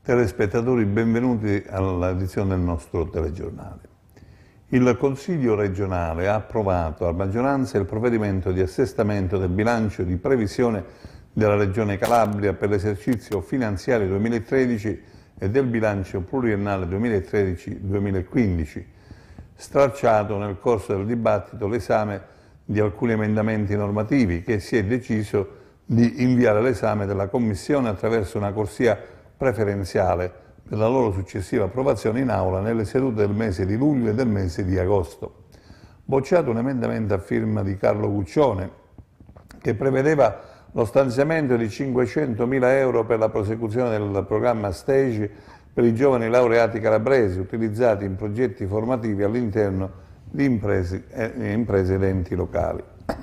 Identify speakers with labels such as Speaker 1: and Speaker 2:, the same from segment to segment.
Speaker 1: Telespettatori, benvenuti all'edizione del nostro telegiornale. Il Consiglio regionale ha approvato a maggioranza il provvedimento di assestamento del bilancio di previsione della Regione Calabria per l'esercizio finanziario 2013 e del bilancio pluriennale 2013-2015, stralciato nel corso del dibattito l'esame di alcuni emendamenti normativi che si è deciso di inviare all'esame della Commissione attraverso una corsia preferenziale per la loro successiva approvazione in aula nelle sedute del mese di luglio e del mese di agosto. Bocciato un emendamento a firma di Carlo Guccione che prevedeva lo stanziamento di 500.000 euro per la prosecuzione del programma STAGE per i giovani laureati calabresi utilizzati in progetti formativi all'interno di imprese ed enti locali.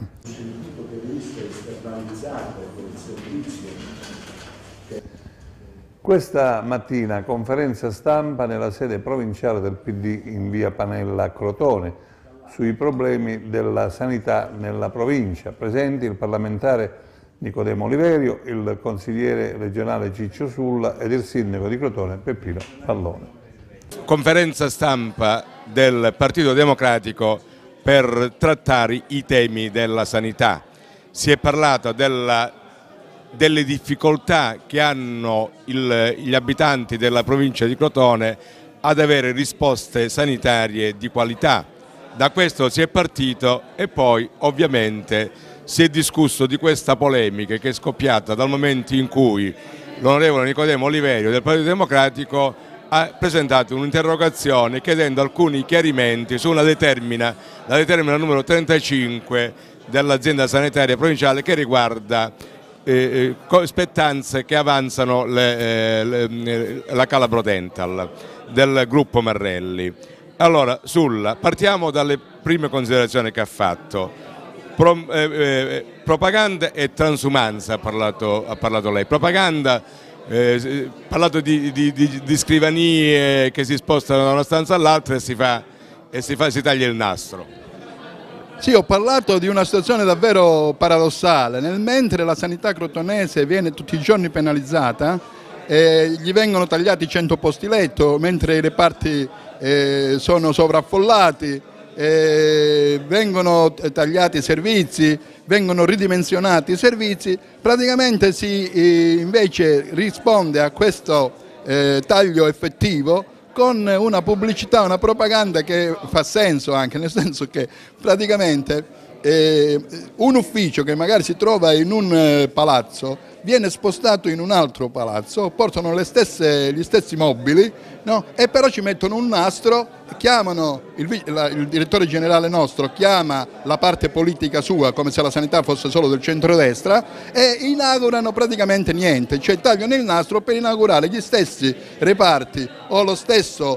Speaker 1: Questa mattina conferenza stampa nella sede provinciale del PD in via Panella a Crotone sui problemi della sanità nella provincia. Presenti il parlamentare Nicodemo Oliverio, il consigliere regionale Ciccio Sulla ed il sindaco di Crotone Peppino Pallone.
Speaker 2: Conferenza stampa del Partito Democratico per trattare i temi della sanità. Si è parlato delle difficoltà che hanno gli abitanti della provincia di Crotone ad avere risposte sanitarie di qualità. Da questo si è partito e poi ovviamente si è discusso di questa polemica che è scoppiata dal momento in cui l'onorevole Nicodemo Oliverio del Partito Democratico ha presentato un'interrogazione chiedendo alcuni chiarimenti su la determina numero 35 dell'azienda sanitaria provinciale che riguarda spettanze che avanzano la Calabro Dental del gruppo Marrelli. Allora, Sulla, partiamo dalle prime considerazioni che ha fatto. Propaganda e transumanza ha parlato lei. Propaganda, ha parlato di scrivanie che si spostano da una stanza all'altra e si taglia il nastro.
Speaker 3: Sì, ho parlato di una situazione davvero paradossale. Mentre la sanità crotonese viene tutti i giorni penalizzata, gli vengono tagliati 100 posti letto, mentre i reparti sono sovraffollati, vengono tagliati i servizi, vengono ridimensionati i servizi, praticamente si invece risponde a questo taglio effettivo con una pubblicità, una propaganda che fa senso anche, nel senso che praticamente un ufficio che magari si trova in un palazzo viene spostato in un altro palazzo, portano gli stessi mobili, no? E però ci mettono un nastro, chiamano il direttore generale nostro, chiama la parte politica sua come se la sanità fosse solo del centrodestra e inaugurano praticamente niente, cioè tagliano il nastro per inaugurare gli stessi reparti o lo stesso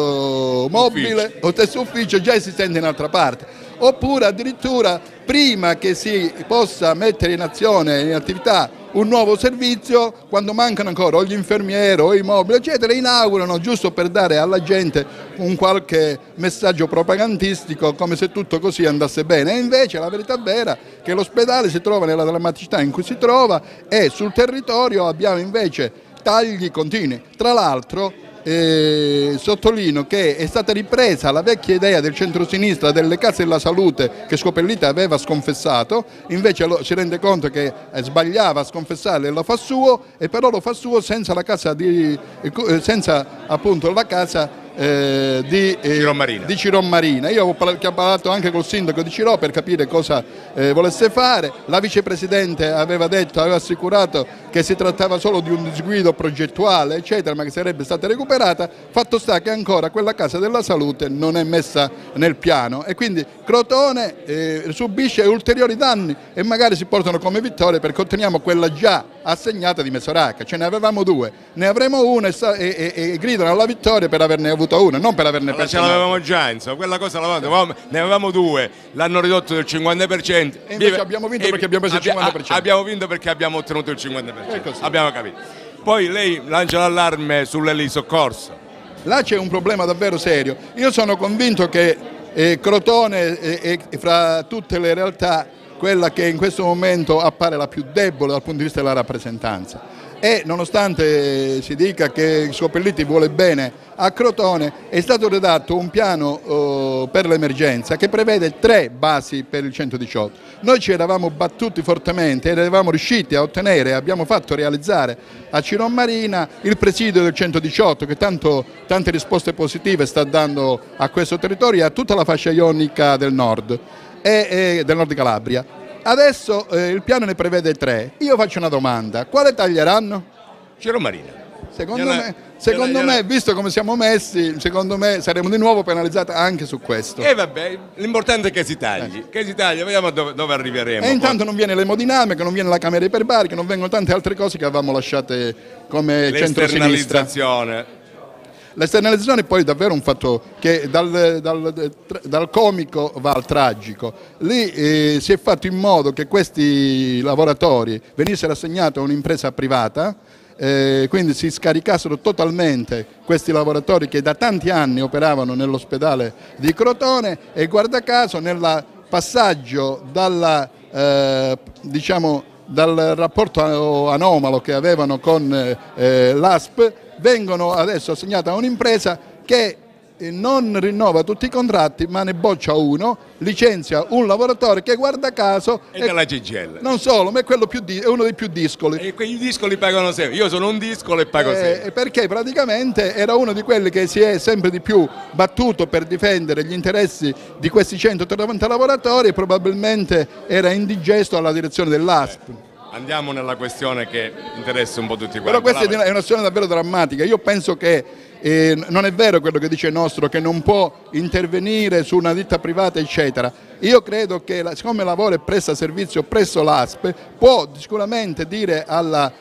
Speaker 3: mobile o stesso ufficio già esistente in altra parte, oppure addirittura prima che si possa mettere in azione, in attività un nuovo servizio, quando mancano ancora o gli infermieri o i mobili eccetera, inaugurano giusto per dare alla gente un qualche messaggio propagandistico come se tutto così andasse bene. E invece la verità vera è che l'ospedale si trova nella drammaticità in cui si trova e sul territorio abbiamo invece tagli continui. Tra l'altro sottolineo che è stata ripresa la vecchia idea del centrosinistra delle case della salute che Scopellita aveva sconfessato, invece si rende conto che sbagliava a sconfessare e lo fa suo, e però lo fa suo senza la casa senza appunto la casa di Ciron Marina. Io ho parlato anche col sindaco di Ciro per capire cosa volesse fare. La vicepresidente aveva assicurato che si trattava solo di un disguido progettuale eccetera, ma che sarebbe stata recuperata. Fatto sta che ancora quella casa della salute non è messa nel piano e quindi Crotone subisce ulteriori danni e magari si portano come vittoria perché otteniamo quella già assegnata di Mesoracca. Ce ne avevamo due, ne avremo una e gridano alla vittoria per averne avuto una, non per averne perso.
Speaker 2: Ce l'avevamo già, insomma, quella cosa ne avevamo due, l'hanno ridotto del 50%.
Speaker 3: E invece abbiamo vinto perché abbiamo preso il 50%.
Speaker 2: Abbiamo vinto perché abbiamo ottenuto il 50%. Abbiamo capito. Poi lei lancia l'allarme sull'elisoccorso.
Speaker 3: Là c'è un problema davvero serio. Io sono convinto che Crotone è fra tutte le realtà quella che in questo momento appare la più debole dal punto di vista della rappresentanza. e nonostante si dica che il suo Pellitti vuole bene a Crotone, è stato redatto un piano per l'emergenza che prevede 3 basi per il 118. Noi ci eravamo battuti fortemente ed eravamo riusciti a ottenere, abbiamo fatto realizzare a Ciron Marina il presidio del 118 che tante risposte positive sta dando a questo territorio e a tutta la fascia ionica del nord e del nord di Calabria. Adesso il piano ne prevede 3. Io faccio una domanda: quale taglieranno?
Speaker 2: Ciron Marina.
Speaker 3: Secondo me, visto come siamo messi, secondo me saremo di nuovo penalizzati anche su questo.
Speaker 2: E vabbè, l'importante è che si tagli, vediamo dove arriveremo.
Speaker 3: E intanto non viene l'emodinamica, non viene la camera iperbarica, non vengono tante altre cose che avevamo lasciate come centro-sinistra. L'esternalizzazione poi è davvero un fatto che dal comico va al tragico. Lì si è fatto in modo che questi lavoratori venissero assegnati a un'impresa privata, quindi si scaricassero totalmente questi lavoratori che da tanti anni operavano nell'ospedale di Crotone e guarda caso nel passaggio dal rapporto anomalo che avevano con l'ASP vengono adesso assegnati a un'impresa che non rinnova tutti i contratti ma ne boccia uno, licenzia un lavoratore che guarda caso
Speaker 2: è della CGIL.
Speaker 3: Non solo, ma è uno dei più discoli.
Speaker 2: E quei discoli pagano sempre. Io sono un discolo e pago sempre.
Speaker 3: Perché praticamente era uno di quelli che si è sempre di più battuto per difendere gli interessi di questi 130 lavoratori e probabilmente era indigesto alla direzione dell'ASP.
Speaker 2: Andiamo nella questione che interessa un po' tutti quanti.
Speaker 3: Però questa è una storia davvero drammatica. Io penso che non è vero quello che dice il nostro, che non può intervenire su una ditta privata eccetera. Io credo che siccome lavora e presta servizio presso l'ASP può sicuramente dire alla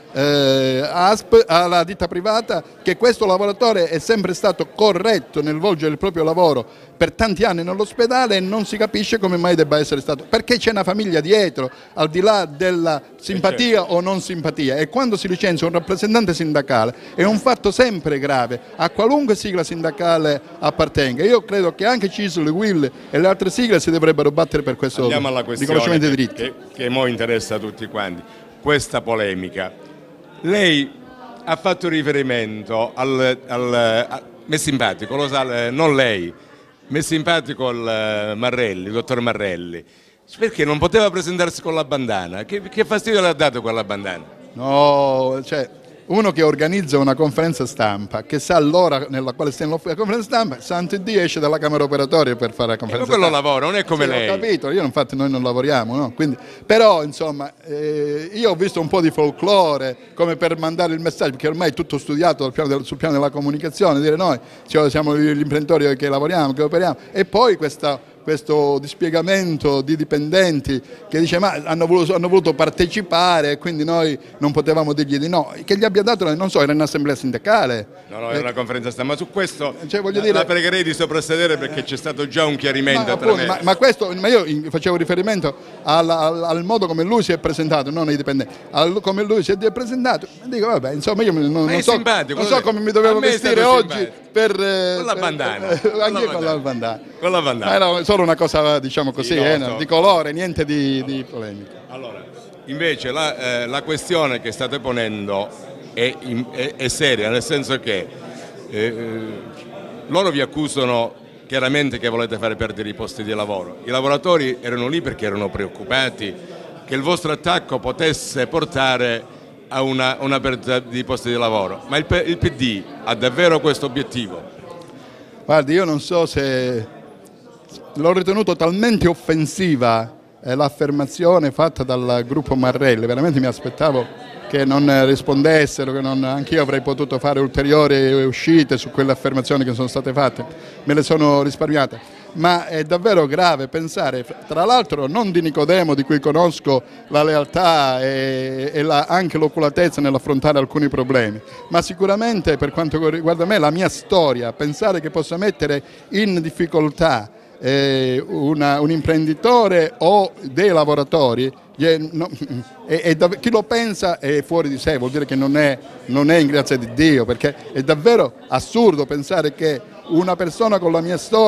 Speaker 3: ditta privata che questo lavoratore è sempre stato corretto nel volgere il proprio lavoro per tanti anni nell'ospedale e non si capisce come mai debba essere stato, perché c'è una famiglia dietro al di là della simpatia o non simpatia, e quando si licenzia un rappresentante sindacale è un fatto sempre grave a qualunque sigla sindacale appartenga. Io credo che anche CISL, UIL e le altre sigle si dovrebbero battere per questo riconoscimento dei diritti
Speaker 2: che mo interessa a tutti quanti. Questa polemica, lei ha fatto riferimento mi è simpatico, lo sa, non lei, mi è simpatico il dottor Marrelli, perché non poteva presentarsi con la bandana? Che fastidio le ha dato quella bandana?
Speaker 3: No, cioè uno che organizza una conferenza stampa, che sa l'ora nella quale stiamo la conferenza stampa, santo Dio esce dalla camera operatoria per fare la conferenza
Speaker 2: stampa.
Speaker 3: Ma quello
Speaker 2: lavora, non è come lei.
Speaker 3: Ho capito, infatti noi non lavoriamo, no? Quindi, però insomma io ho visto un po' di folklore come per mandare il messaggio, perché ormai è tutto studiato sul piano della comunicazione, dire noi siamo gli imprenditori che lavoriamo, che operiamo, e poi questo dispiegamento di dipendenti che dice ma hanno voluto partecipare e quindi noi non potevamo dirgli di no, che gli abbia dato, non so, era un'assemblea sindacale.
Speaker 2: No, era una conferenza stampa, ma su questo
Speaker 3: la
Speaker 2: pregherei di soprassedere perché c'è stato già un chiarimento tra me.
Speaker 3: Ma io facevo riferimento al modo come lui si è presentato, non ai dipendenti, come lui si è presentato, dico vabbè, insomma io non so come mi dovevo vestire oggi per
Speaker 2: la bandana.
Speaker 3: Anche con la bandana.
Speaker 2: Con la bandana.
Speaker 3: Era solo una cosa, diciamo così, di colore, niente di polemica.
Speaker 2: Allora, invece la questione che state ponendo è seria, nel senso che loro vi accusano chiaramente che volete fare perdere i posti di lavoro. I lavoratori erano lì perché erano preoccupati che il vostro attacco potesse portare a una perdita di posti di lavoro, ma il PD ha davvero questo obiettivo?
Speaker 3: Guardi, io non so se l'ho ritenuto talmente offensiva l'affermazione fatta dal gruppo Marrelli, veramente mi aspettavo che non rispondessero, che anch'io avrei potuto fare ulteriori uscite su quelle affermazioni che sono state fatte, me le sono risparmiate. Ma è davvero grave pensare, tra l'altro non di Nicodemo, di cui conosco la lealtà e anche l'oculatezza nell'affrontare alcuni problemi, ma sicuramente per quanto riguarda me, la mia storia, pensare che possa mettere in difficoltà un imprenditore o dei lavoratori, chi lo pensa è fuori di sé, vuol dire che non è in grazia di Dio, perché è davvero assurdo pensare che una persona con la mia storia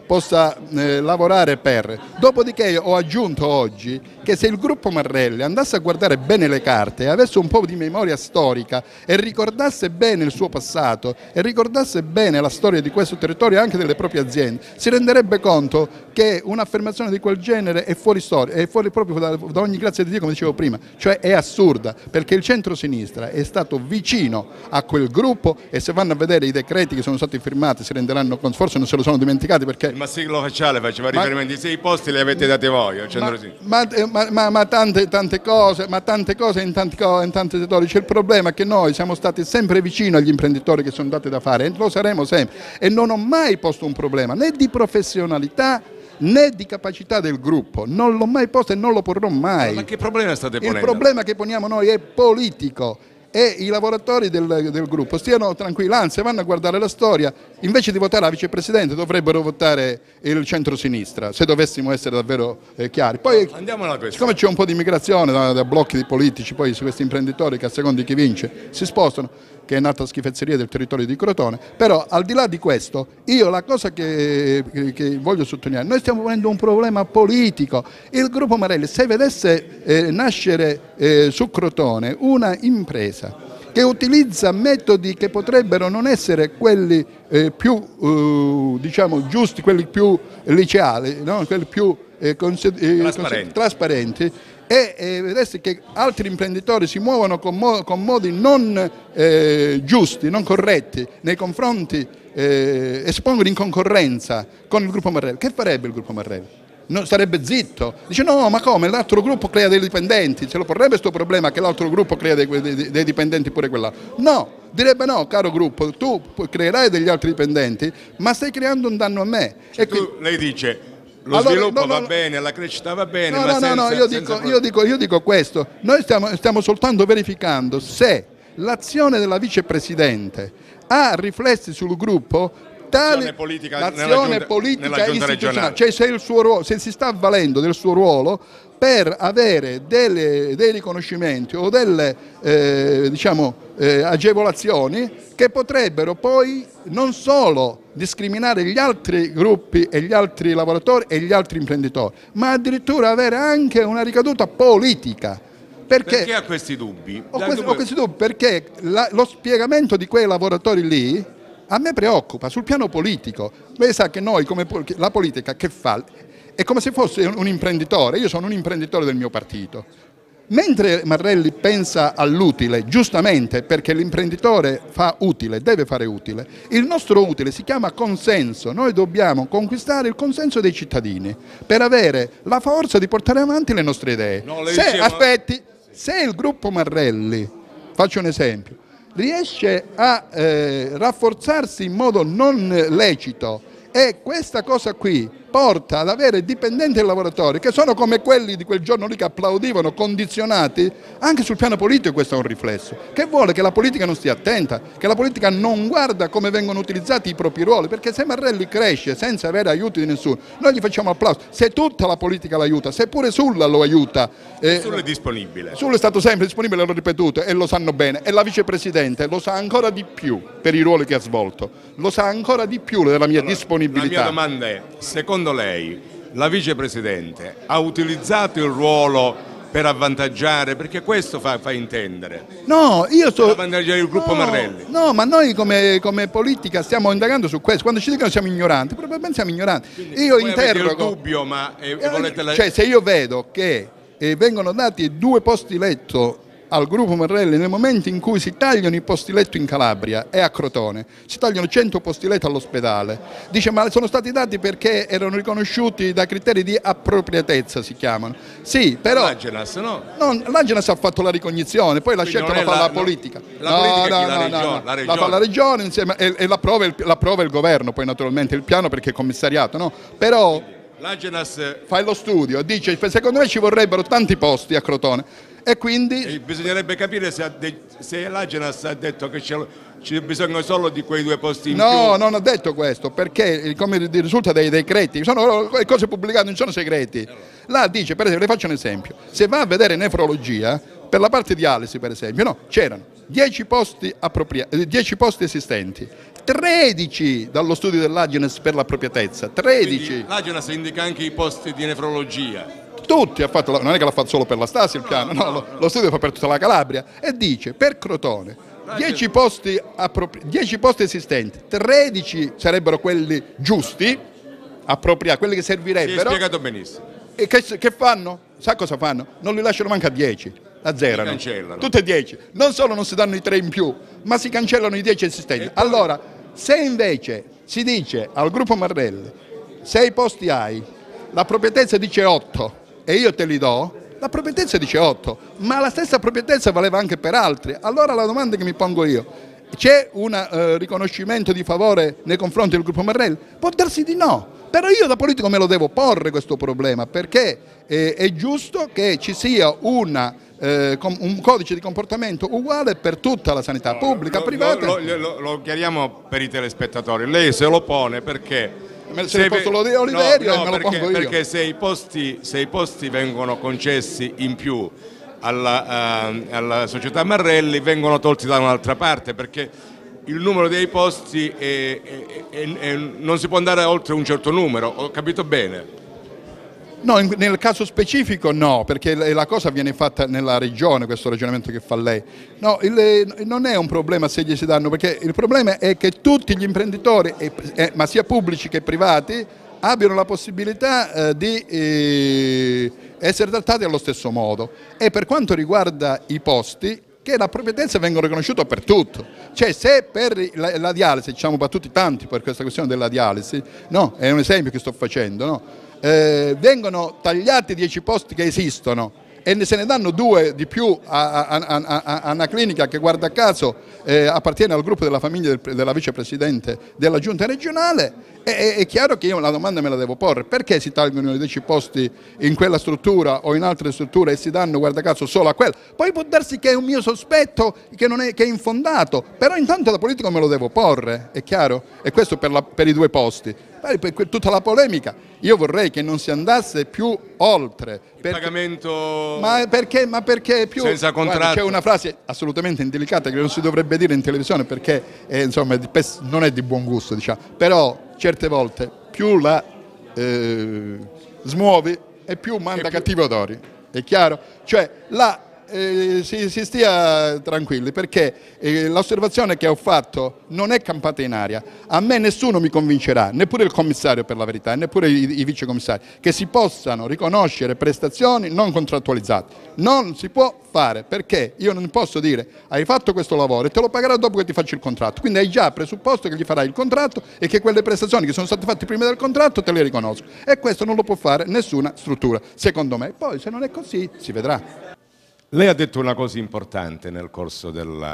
Speaker 3: possa lavorare per. Dopodiché ho aggiunto oggi che se il gruppo Marrelli andasse a guardare bene le carte e avesse un po' di memoria storica e ricordasse bene il suo passato e ricordasse bene la storia di questo territorio e anche delle proprie aziende, si renderebbe conto che un'affermazione di quel genere è fuori storia, è fuori proprio da ogni grazia di Dio, come dicevo prima, cioè è assurda, perché il centro-sinistra è stato vicino a quel gruppo e se vanno a vedere i decreti che sono stati firmati si renderanno conto, forse non se lo sono dimenticati perché...
Speaker 2: Ma Siglo Facciale faceva riferimento, i 6 posti li avete dati voi al centro-sinistra.
Speaker 3: Ma tante cose in tanti settori. C'è il problema che noi siamo stati sempre vicino agli imprenditori che sono dati da fare e lo saremo sempre, e non ho mai posto un problema né di professionalità né di capacità del gruppo, non l'ho mai posto e non lo porrò mai.
Speaker 2: Ma che problema state ponendo?
Speaker 3: Il problema che poniamo noi è politico e i lavoratori del gruppo stiano tranquilli, anzi vanno a guardare la storia, invece di votare la vicepresidente dovrebbero votare il centro-sinistra, se dovessimo essere davvero chiari. Poi,
Speaker 2: andiamo alla questione.
Speaker 3: siccome c'è un po' di immigrazione da blocchi di politici, poi su questi imprenditori che a seconda di chi vince si spostano, che è un'altra schifezzeria del territorio di Crotone, però al di là di questo, io la cosa che voglio sottolineare, noi stiamo ponendo un problema politico. Il gruppo Marrelli, se vedesse nascere su Crotone una impresa che utilizza metodi che potrebbero non essere quelli più diciamo giusti, quelli più liceali, no? Quelli più trasparenti, e vedesse che altri imprenditori si muovono con modi non giusti, non corretti nei confronti, espongono in concorrenza con il gruppo Marrelli, che farebbe il gruppo Marrelli? No, starebbe zitto, dice no, ma come, l'altro gruppo crea dei dipendenti, ce lo porrebbe questo problema che l'altro gruppo crea dei dipendenti pure quella? No, direbbe no, caro gruppo, tu creerai degli altri dipendenti ma stai creando un danno a me.
Speaker 2: Cioè, lei dice lo sviluppo va bene, la crescita va bene,
Speaker 3: io dico questo, noi stiamo soltanto verificando se l'azione della vicepresidente ha riflessi sul gruppo, l'azione politica istituzionale, cioè se si sta avvalendo del suo ruolo per avere dei riconoscimenti o delle agevolazioni che potrebbero poi non solo discriminare gli altri gruppi e gli altri lavoratori e gli altri imprenditori, ma addirittura avere anche una ricaduta politica.
Speaker 2: Perché ha questi dubbi?
Speaker 3: Ho questi dubbi perché lo spiegamento di quei lavoratori lì a me preoccupa sul piano politico. Lei sa che noi, come la politica che fa, è come se fosse un imprenditore. Io sono un imprenditore del mio partito. Mentre Marrelli pensa all'utile, giustamente, perché l'imprenditore fa utile, deve fare utile, il nostro utile si chiama consenso. Noi dobbiamo conquistare il consenso dei cittadini per avere la forza di portare avanti le nostre idee.
Speaker 2: No,
Speaker 3: se il gruppo Marrelli, faccio un esempio, riesce a rafforzarsi in modo non lecito e questa cosa qui porta ad avere dipendenti e lavoratori che sono come quelli di quel giorno lì che applaudivano, condizionati, anche sul piano politico questo è un riflesso. Che vuole che la politica non stia attenta, che la politica non guarda come vengono utilizzati i propri ruoli, perché se Marrelli cresce senza avere aiuti di nessuno, noi gli facciamo applauso. Se tutta la politica l'aiuta, se pure Sulla lo aiuta.
Speaker 2: Sulla è disponibile.
Speaker 3: Sulla è stato sempre disponibile, l'ho ripetuto, e lo sanno bene. E la vicepresidente lo sa ancora di più per i ruoli che ha svolto. Lo sa ancora di più della mia disponibilità.
Speaker 2: La mia domanda è, secondo lei la vicepresidente ha utilizzato il ruolo per avvantaggiare, perché questo fa intendere, per avvantaggiare il gruppo Marrelli?
Speaker 3: No, ma noi come politica stiamo indagando su questo. Quando ci dicono siamo ignoranti, probabilmente siamo ignoranti.
Speaker 2: Quindi
Speaker 3: io
Speaker 2: voi
Speaker 3: interrogo
Speaker 2: avete il dubbio, ma volete
Speaker 3: cioè se io vedo che vengono dati 2 posti letto al gruppo Marrelli nel momento in cui si tagliano i posti letto in Calabria e a Crotone, si tagliano 100 posti letto all'ospedale, dice ma sono stati dati perché erano riconosciuti da criteri di appropriatezza, si chiamano. Sì, però
Speaker 2: l'Agenas, no?
Speaker 3: L'Agenas ha fatto la ricognizione, poi la scelta la fa la politica. La fa la regione insieme e l'approva il governo, poi naturalmente il piano perché è commissariato, no? Però
Speaker 2: l'Agenas
Speaker 3: fa lo studio, dice secondo me ci vorrebbero tanti posti a Crotone. E quindi
Speaker 2: bisognerebbe capire se l'Agenas ha detto che c'è bisogno solo di quei 2 posti in più.
Speaker 3: No, non ho detto questo, perché come risulta dai decreti, sono cose pubblicate, non sono segreti. Là dice, per esempio, le faccio un esempio, se va a vedere nefrologia, per la parte dialisi per esempio, no, c'erano 10 posti, 10 posti esistenti, 13 dallo studio dell'Agenas per l'appropriatezza, 13.
Speaker 2: L'Agenas indica anche i posti di nefrologia.
Speaker 3: Tutti ha fatto, non è che l'ha fatto solo per la Stasi il piano, no, lo studio fa per tutta la Calabria e dice per Crotone 10 posti, 10 posti esistenti, 13 sarebbero quelli giusti, appropriati, quelli che servirebbero.
Speaker 2: Si è spiegato benissimo.
Speaker 3: E che fanno? Sa cosa fanno? Non li lasciano manca a 10, azzerano. Tutte e 10. Non solo non si danno i 3 in più, ma si cancellano i 10 esistenti. Allora, se invece si dice al gruppo Marrelli 6 posti hai, la proprietezza dice 8 e io te li do, la proprietezza dice 8, ma la stessa proprietezza valeva anche per altri. Allora la domanda che mi pongo io, c'è un riconoscimento di favore nei confronti del gruppo Marrelli? Può darsi di no, però io da politico me lo devo porre questo problema, perché è giusto che ci sia un codice di comportamento uguale per tutta la sanità pubblica, privata.
Speaker 2: Lo chiariamo per i telespettatori, lei se lo pone perché...
Speaker 3: Se ne posso lo dire Oliverio e me lo pongo io.
Speaker 2: Perché se i posti vengono concessi in più alla società Marrelli, vengono tolti da un'altra parte, perché il numero dei posti non si può andare oltre un certo numero, ho capito bene?
Speaker 3: No, nel caso specifico no, perché la cosa viene fatta nella regione, questo ragionamento che fa lei. No, non è un problema se gli si danno, perché il problema è che tutti gli imprenditori, ma sia pubblici che privati, abbiano la possibilità di essere trattati allo stesso modo. E per quanto riguarda i posti, che la proprietezza vengono riconosciuta per tutto. Cioè se per la dialisi, ci siamo battuti tanti per questa questione della dialisi, no, è un esempio che sto facendo, no? Vengono tagliati 10 posti che esistono e se ne danno 2 di più a una clinica che guarda caso appartiene al gruppo della famiglia della vicepresidente della giunta regionale, è chiaro che io la domanda me la devo porre: perché si tolgono i 10 posti in quella struttura o in altre strutture e si danno guarda caso solo a quella? Poi può darsi che è un mio sospetto che è infondato, però intanto da politico me lo devo porre, è chiaro? E questo per i 2 posti. Per tutta la polemica io vorrei che non si andasse più oltre.
Speaker 2: Il pagamento
Speaker 3: ma perché più
Speaker 2: senza contratto?
Speaker 3: Guarda, c'è una frase assolutamente indelicata che non si dovrebbe dire in televisione perché insomma, non è di buon gusto, diciamo. Però certe volte più la smuovi e più manda cattivi odori, è chiaro? Cioè si stia tranquilli, perché l'osservazione che ho fatto non è campata in aria. A me nessuno mi convincerà, neppure il commissario per la verità, neppure i vicecommissari, che si possano riconoscere prestazioni non contrattualizzate. Non si può fare, perché io non posso dire hai fatto questo lavoro e te lo pagherò dopo che ti faccio il contratto. Quindi hai già presupposto che gli farai il contratto e che quelle prestazioni che sono state fatte prima del contratto te le riconosco. E questo non lo può fare nessuna struttura, secondo me. Poi se non è così si vedrà.
Speaker 2: Lei ha detto una cosa importante nel corso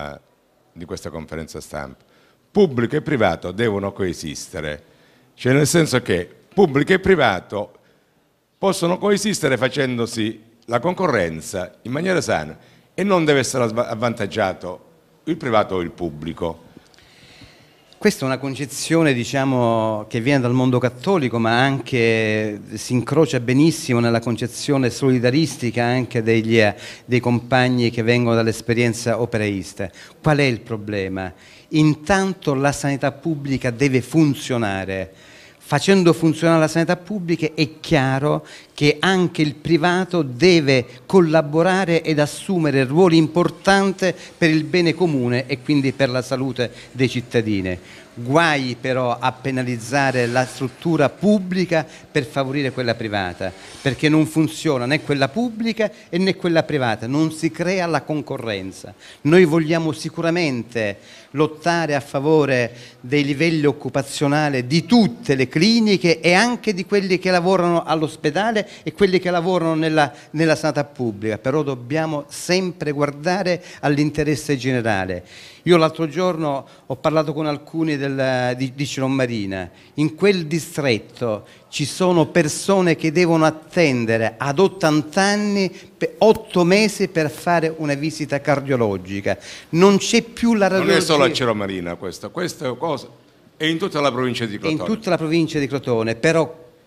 Speaker 2: di questa conferenza stampa: pubblico e privato devono coesistere, cioè nel senso che pubblico e privato possono coesistere facendosi la concorrenza in maniera sana e non deve essere avvantaggiato il privato o il pubblico.
Speaker 4: Questa è una concezione, diciamo, che viene dal mondo cattolico, ma anche si incrocia benissimo nella concezione solidaristica anche dei compagni che vengono dall'esperienza operaista. Qual è il problema? Intanto la sanità pubblica deve funzionare. Facendo funzionare la sanità pubblica è chiaro che anche il privato deve collaborare ed assumere ruoli importanti per il bene comune e quindi per la salute dei cittadini. Guai però a penalizzare la struttura pubblica per favorire quella privata, perché non funziona né quella pubblica né quella privata, non si crea la concorrenza. Noi vogliamo sicuramente lottare a favore dei livelli occupazionali di tutte le cliniche e anche di quelli che lavorano all'ospedale e quelli che lavorano nella sanità pubblica, però dobbiamo sempre guardare all'interesse generale. Io l'altro giorno ho parlato con alcuni di Cirommarina. In quel distretto ci sono persone che devono attendere ad 80 anni, 8 mesi per fare una visita cardiologica. Non c'è più la radiologia.
Speaker 2: Non è solo a Cirommarina questa cosa è in tutta la provincia di Crotone.
Speaker 4: È in tutta la provincia di Crotone, però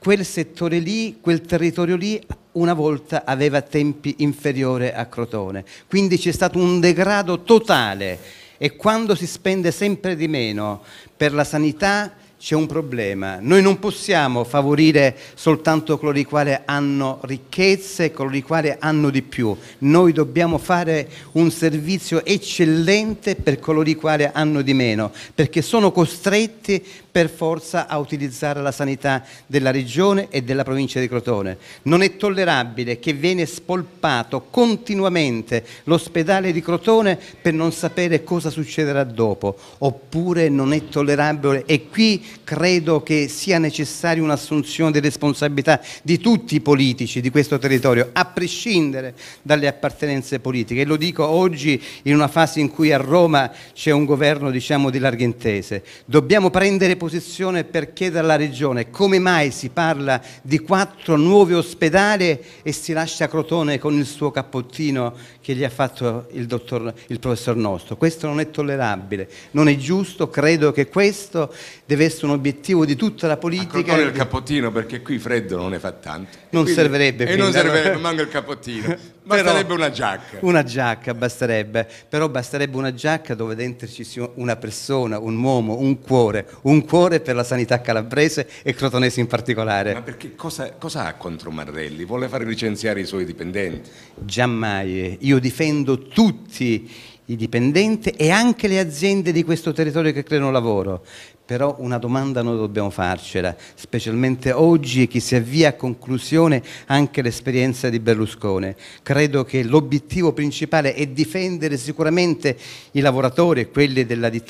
Speaker 4: quel settore lì, quel territorio lì, una volta aveva tempi inferiori a Crotone. Quindi c'è stato un degrado totale e quando si spende sempre di meno per la sanità c'è un problema. Noi non possiamo favorire soltanto coloro i quali hanno ricchezze e coloro i quali hanno di più. Noi dobbiamo fare un servizio eccellente per coloro i quali hanno di meno, perché sono costretti per forza a utilizzare la sanità della regione e della provincia di Crotone. Non è tollerabile che viene spolpato continuamente l'ospedale di Crotone per non sapere cosa succederà dopo, oppure non è tollerabile, e qui credo che sia necessaria un'assunzione di responsabilità di tutti i politici di questo territorio, a prescindere dalle appartenenze politiche. E lo dico oggi in una fase in cui a Roma c'è un governo, diciamo, di larghe intese. Dobbiamo prendere posizione per chiedere alla Regione come mai si parla di 4 nuovi ospedali e si lascia Crotone con il suo cappottino che gli ha fatto il professor Nostro. Questo non è tollerabile, non è giusto. Credo che questo deve essere un obiettivo di tutta la politica.
Speaker 2: Crotone il cappottino, perché qui freddo non ne fa tanto.
Speaker 4: Non servirebbe.
Speaker 2: E non servirebbe manco il cappottino. Basterebbe una giacca.
Speaker 4: Una giacca basterebbe, però basterebbe una giacca dove dentro ci sia una persona, un uomo, un cuore per la sanità calabrese e crotonese in particolare.
Speaker 2: Ma perché cosa ha contro Marrelli? Vuole fare licenziare i suoi dipendenti?
Speaker 4: Giammai, io difendo tutti i dipendenti e anche le aziende di questo territorio che creano lavoro. Però una domanda noi dobbiamo farcela, specialmente oggi che si avvia a conclusione anche l'esperienza di Berlusconi. Credo che l'obiettivo principale è difendere sicuramente i lavoratori, quelli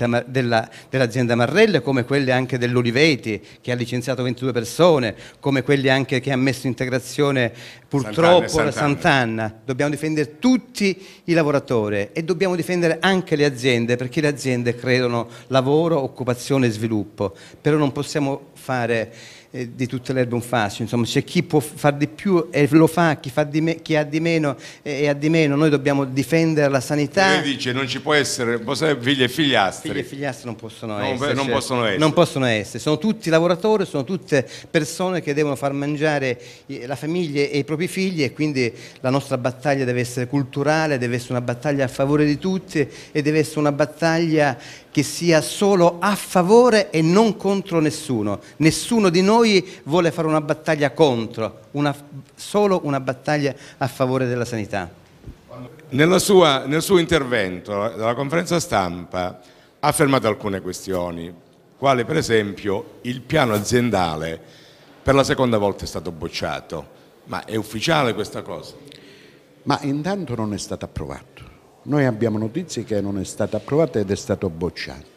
Speaker 4: dell'azienda Marrelli, come quelli anche dell'Oliveti, che ha licenziato 22 persone, come quelli anche che ha messo integrazione purtroppo la Sant'Anna. Dobbiamo difendere tutti i lavoratori e dobbiamo difendere anche le aziende, perché le aziende creano lavoro, occupazione e sviluppo. Però non possiamo fare di tutte le erbe un fascio. Insomma, c'è chi può far di più e lo fa, chi ha di meno e ha di meno. Noi dobbiamo difendere la sanità.
Speaker 2: Lei dice non ci può essere figli e figliastri.
Speaker 4: Figli e figliastri non possono
Speaker 2: essere.
Speaker 4: Non possono essere. Sono tutti lavoratori, sono tutte persone che devono far mangiare la famiglia e i propri figli, e quindi la nostra battaglia deve essere culturale, deve essere una battaglia a favore di tutti e deve essere una battaglia che sia solo a favore e non contro nessuno. Nessuno di noi vuole fare una battaglia contro, solo una battaglia a favore della sanità.
Speaker 2: Nel suo intervento alla conferenza stampa ha affermato alcune questioni, quali per esempio il piano aziendale per la seconda volta è stato bocciato. Ma è ufficiale questa cosa?
Speaker 5: Ma intanto non è stato approvato. Noi abbiamo notizie che non è stato approvato ed è stato bocciato.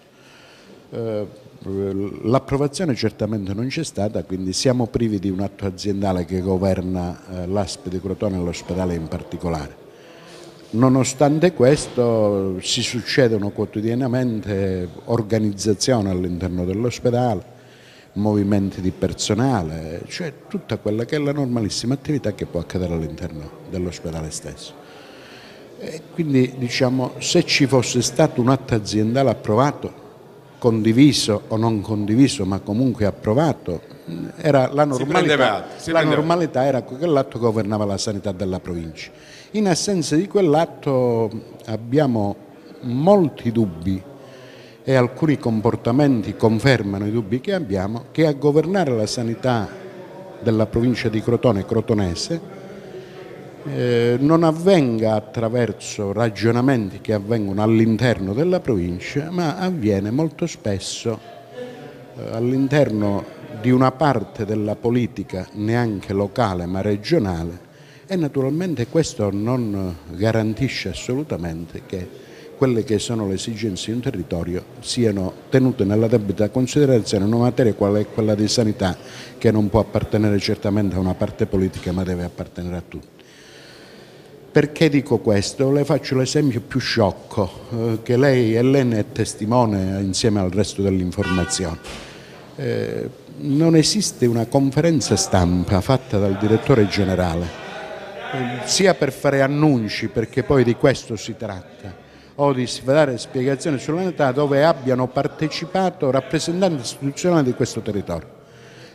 Speaker 5: L'approvazione certamente non c'è stata, quindi siamo privi di un atto aziendale che governa l'ASP di Crotone e l'ospedale in particolare. Nonostante questo si succedono quotidianamente organizzazioni all'interno dell'ospedale, movimenti di personale, cioè tutta quella che è la normalissima attività che può accadere all'interno dell'ospedale stesso. E quindi diciamo, se ci fosse stato un atto aziendale approvato, condiviso o non condiviso, ma comunque approvato, era la normalità, la normalità era che l'atto governava la sanità della provincia. In assenza di quell'atto abbiamo molti dubbi e alcuni comportamenti confermano i dubbi che abbiamo, che a governare la sanità della provincia di Crotone, crotonese, non avvenga attraverso ragionamenti che avvengono all'interno della provincia, ma avviene molto spesso all'interno di una parte della politica neanche locale ma regionale, e naturalmente questo non garantisce assolutamente che quelle che sono le esigenze di un territorio siano tenute nella debita considerazione in una materia quale è quella di sanità, che non può appartenere certamente a una parte politica ma deve appartenere a tutti. Perché dico questo? Le faccio l'esempio più sciocco, che lei è testimone insieme al resto dell'informazione. Non esiste una conferenza stampa fatta dal direttore generale, sia per fare annunci, perché poi di questo si tratta, o di dare spiegazioni sulla sanità, dove abbiano partecipato rappresentanti istituzionali di questo territorio.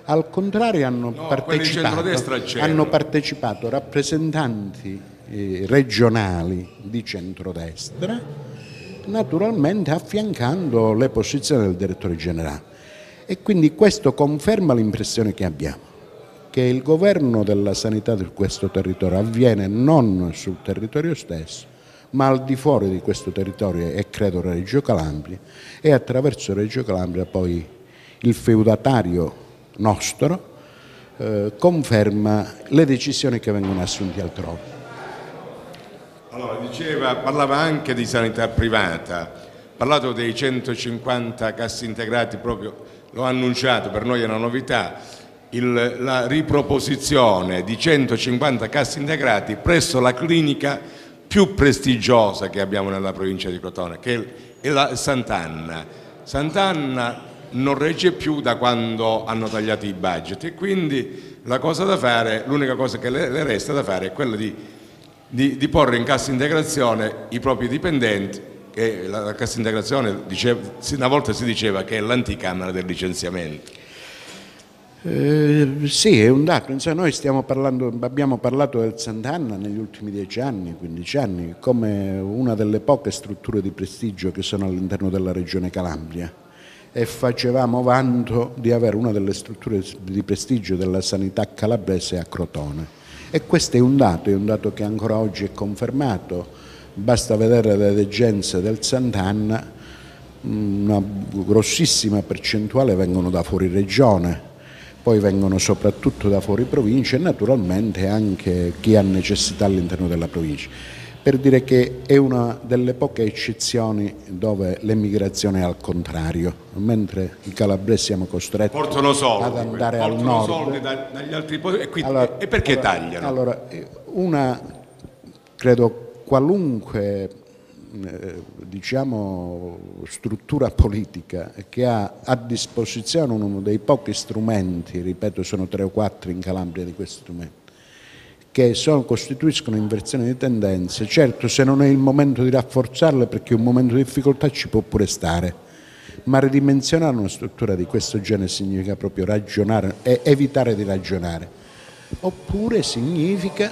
Speaker 5: Al contrario hanno
Speaker 2: partecipato
Speaker 5: rappresentanti regionali di centrodestra, naturalmente affiancando le posizioni del direttore generale. E quindi questo conferma l'impressione che abbiamo, che il governo della sanità di questo territorio avviene non sul territorio stesso, ma al di fuori di questo territorio, e credo Reggio Calabria, e attraverso Reggio Calabria poi il feudatario nostro conferma le decisioni che vengono assunte altrove.
Speaker 2: Allora, parlava anche di sanità privata, ha parlato dei 150 cassi integrati, proprio l'ho annunciato, per noi è una novità, la riproposizione di 150 cassi integrati presso la clinica più prestigiosa che abbiamo nella provincia di Crotone, che è la Sant'Anna. Sant'Anna non regge più da quando hanno tagliato i budget e quindi l'unica cosa che le resta da fare è quella di porre in cassa integrazione i propri dipendenti, che la cassa integrazione una volta si diceva che è l'anticamera del licenziamento.
Speaker 5: Sì, è un dato. Insomma, noi abbiamo parlato del Sant'Anna negli ultimi 10 anni, 15 anni, come una delle poche strutture di prestigio che sono all'interno della regione Calabria, e facevamo vanto di avere una delle strutture di prestigio della sanità calabrese a Crotone. E questo è un dato che ancora oggi è confermato. Basta vedere le degenze del Sant'Anna, una grossissima percentuale vengono da fuori regione, poi vengono soprattutto da fuori provincia e naturalmente anche chi ha necessità all'interno della provincia. Per dire che è una delle poche eccezioni dove l'emigrazione è al contrario, mentre i calabresi siamo costretti ad andare al nord.
Speaker 2: Soldi dagli altri e perché tagliano?
Speaker 5: Allora, credo qualunque struttura politica che ha a disposizione uno dei pochi strumenti, ripeto sono 3 o 4 in Calabria di questi strumenti, che costituiscono inversione di tendenze. Certo, se non è il momento di rafforzarle, perché un momento di difficoltà ci può pure stare, ma ridimensionare una struttura di questo genere significa proprio ragionare e evitare di ragionare, oppure significa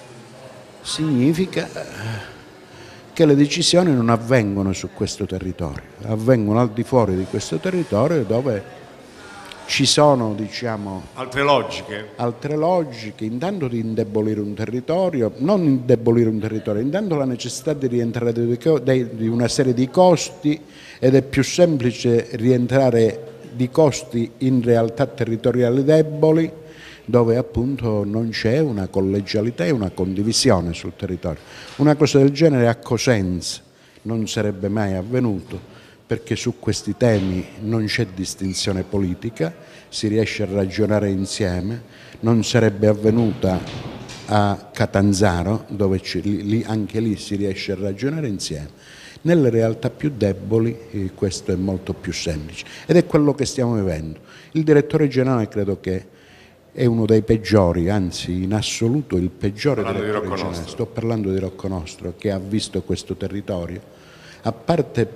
Speaker 5: che le decisioni non avvengono su questo territorio, avvengono al di fuori di questo territorio dove ci sono
Speaker 2: altre logiche,
Speaker 5: intanto di indebolire un territorio, non indebolire un territorio, intanto la necessità di rientrare di una serie di costi, ed è più semplice rientrare di costi in realtà territoriali deboli, dove appunto non c'è una collegialità e una condivisione sul territorio. Una cosa del genere a Cosenza non sarebbe mai avvenuto, perché su questi temi non c'è distinzione politica, si riesce a ragionare insieme. Non sarebbe avvenuta a Catanzaro, dove anche lì si riesce a ragionare insieme. Nelle realtà più deboli questo è molto più semplice, ed è quello che stiamo vivendo. Il direttore generale credo che è uno dei peggiori, anzi in assoluto il peggiore direttore generale. Sto parlando di Rocco Nostro, che ha visto questo territorio. A parte,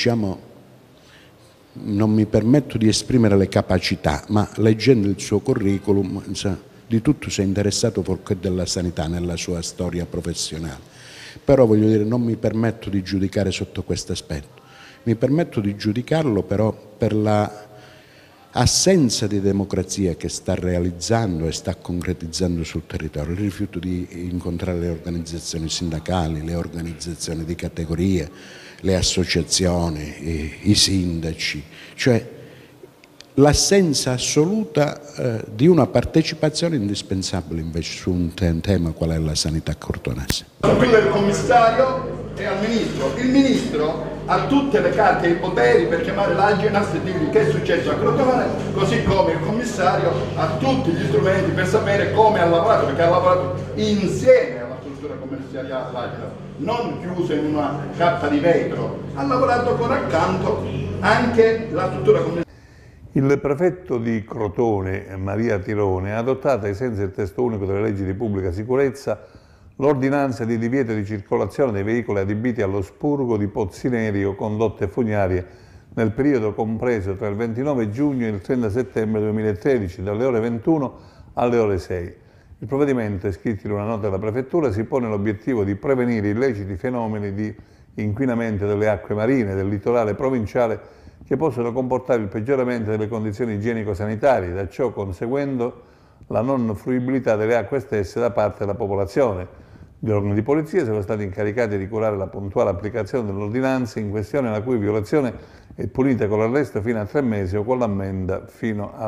Speaker 5: non mi permetto di esprimere le capacità, ma leggendo il suo curriculum, di tutto si è interessato forché della sanità nella sua storia professionale. Però voglio dire, non mi permetto di giudicare sotto questo aspetto. Mi permetto di giudicarlo però per la assenza di democrazia che sta realizzando e sta concretizzando sul territorio, il rifiuto di incontrare le organizzazioni sindacali, le organizzazioni di categoria, le associazioni, i sindaci, cioè l'assenza assoluta di una partecipazione indispensabile invece su un tema qual è la sanità crottonese.
Speaker 3: Il commissario è al ministro, il ministro ha tutte le carte e i poteri per chiamare l'Agenas e dirgli che è successo a Crotone, così come il commissario ha tutti gli strumenti per sapere come ha lavorato, perché ha lavorato insieme alla struttura commerciale l'Agenas, non chiuso in una cappa di vetro, ha lavorato ancora accanto anche la struttura commerciale.
Speaker 1: Il prefetto di Crotone, Maria Tirone, ha adottato ai sensi del testo unico delle leggi di pubblica sicurezza l'ordinanza di divieto di circolazione dei veicoli adibiti allo spurgo di pozzi neri o condotte fognarie nel periodo compreso tra il 29 giugno e il 30 settembre 2013, dalle ore 21 alle ore 6. Il provvedimento, scritto in una nota della Prefettura, si pone l'obiettivo di prevenire illeciti fenomeni di inquinamento delle acque marine del litorale provinciale che possono comportare il peggioramento delle condizioni igienico-sanitarie, da ciò conseguendo la non fruibilità delle acque stesse da parte della popolazione. Gli organi di polizia sono stati incaricati di curare la puntuale applicazione dell'ordinanza in questione, la cui violazione è punita con l'arresto fino a 3 mesi o con l'ammenda fino a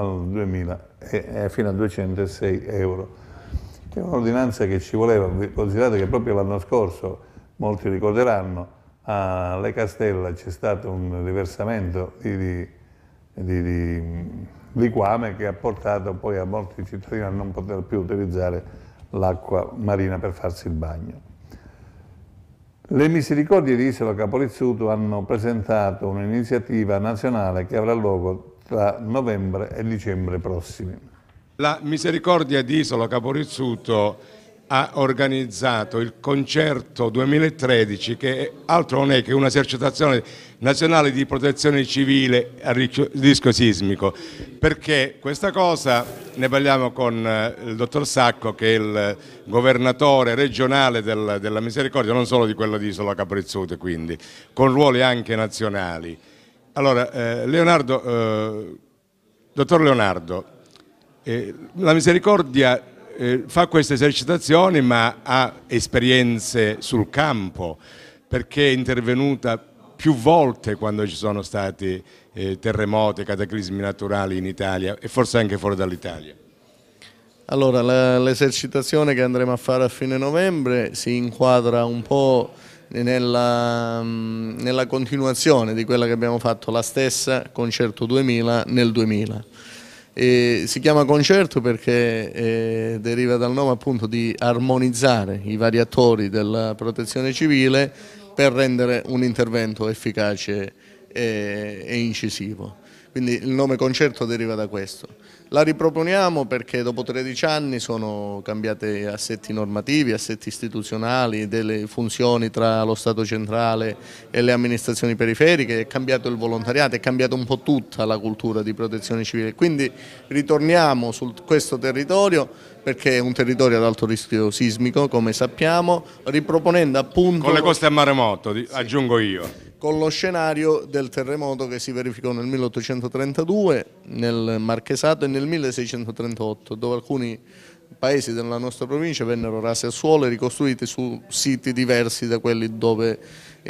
Speaker 1: 206 euro. È un'ordinanza che ci voleva, considerate che proprio l'anno scorso, molti ricorderanno, a Le Castella c'è stato un riversamento di liquame che ha portato poi a molti cittadini a non poter più utilizzare l'acqua marina per farsi il bagno. Le Misericordie di Isola Caporizzuto hanno presentato un'iniziativa nazionale che avrà luogo tra novembre e dicembre prossimi.
Speaker 2: La Misericordia di Isola Caporizzuto ha organizzato il concerto 2013, che altro non è che un'esercitazione nazionale di protezione civile a rischio sismico. Perché questa cosa ne parliamo con il dottor Sacco, che è il governatore regionale della Misericordia, non solo di quella di Isola Caporizzuto, quindi con ruoli anche nazionali. Allora, dottor Leonardo, la Misericordia fa queste esercitazioni, ma ha esperienze sul campo, perché è intervenuta più volte quando ci sono stati terremoti, cataclismi naturali in Italia e forse anche fuori dall'Italia.
Speaker 6: Allora, l'esercitazione che andremo a fare a fine novembre si inquadra un po' nella continuazione di quella che abbiamo fatto la stessa Concerto 2000 nel 2000. Si chiama concerto perché deriva dal nome appunto di armonizzare i vari attori della protezione civile per rendere un intervento efficace e incisivo. Quindi il nome concerto deriva da questo. La riproponiamo perché dopo 13 anni sono cambiati assetti normativi, assetti istituzionali, delle funzioni tra lo Stato centrale e le amministrazioni periferiche, è cambiato il volontariato, è cambiata un po' tutta la cultura di protezione civile. Quindi ritorniamo su questo territorio perché è un territorio ad alto rischio sismico, come sappiamo, riproponendo appunto...
Speaker 2: Con le coste a maremoto, aggiungo io.
Speaker 6: Con lo scenario del terremoto che si verificò nel 1832 nel Marchesato e nel 1638, dove alcuni paesi della nostra provincia vennero rasi al suolo e ricostruiti su siti diversi da quelli dove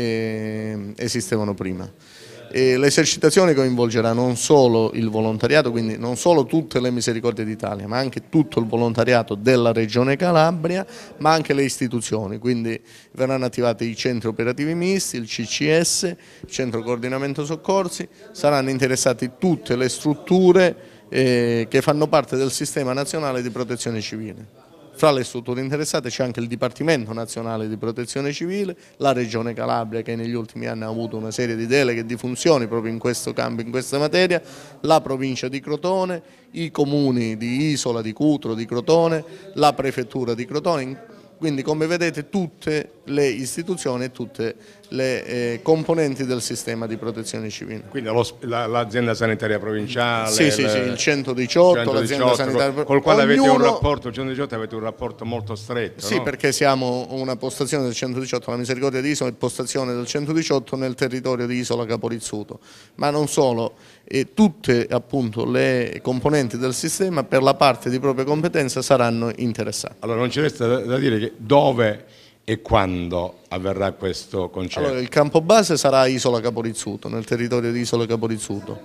Speaker 6: esistevano prima. L'esercitazione coinvolgerà non solo il volontariato, quindi non solo tutte le Misericordie d'Italia, ma anche tutto il volontariato della Regione Calabria, ma anche le istituzioni, quindi verranno attivati i centri operativi misti, il CCS, il Centro Coordinamento Soccorsi, saranno interessate tutte le strutture che fanno parte del Sistema Nazionale di Protezione Civile. Fra le strutture interessate c'è anche il Dipartimento Nazionale di Protezione Civile, la Regione Calabria che negli ultimi anni ha avuto una serie di deleghe e di funzioni proprio in questo campo, in questa materia, la Provincia di Crotone, i comuni di Isola, di Cutro, di Crotone, la Prefettura di Crotone. Quindi come vedete tutte le istituzioni e tutte le componenti del sistema di protezione civile.
Speaker 2: Quindi l'azienda sanitaria provinciale?
Speaker 6: Sì, il 118, l'azienda sanitaria
Speaker 2: col quale avete un rapporto, il 118 avete un rapporto molto stretto.
Speaker 6: Sì,
Speaker 2: no?
Speaker 6: Perché siamo una postazione del 118, la Misericordia di Isola è postazione del 118 nel territorio di Isola Caporizzuto, ma non solo, tutte appunto le componenti del sistema per la parte di propria competenza saranno interessate.
Speaker 2: Allora non ci resta da dire che dove e quando avverrà questo concerto?
Speaker 6: Allora, il campo base sarà a Isola Caporizzuto, nel territorio di Isola Caporizzuto,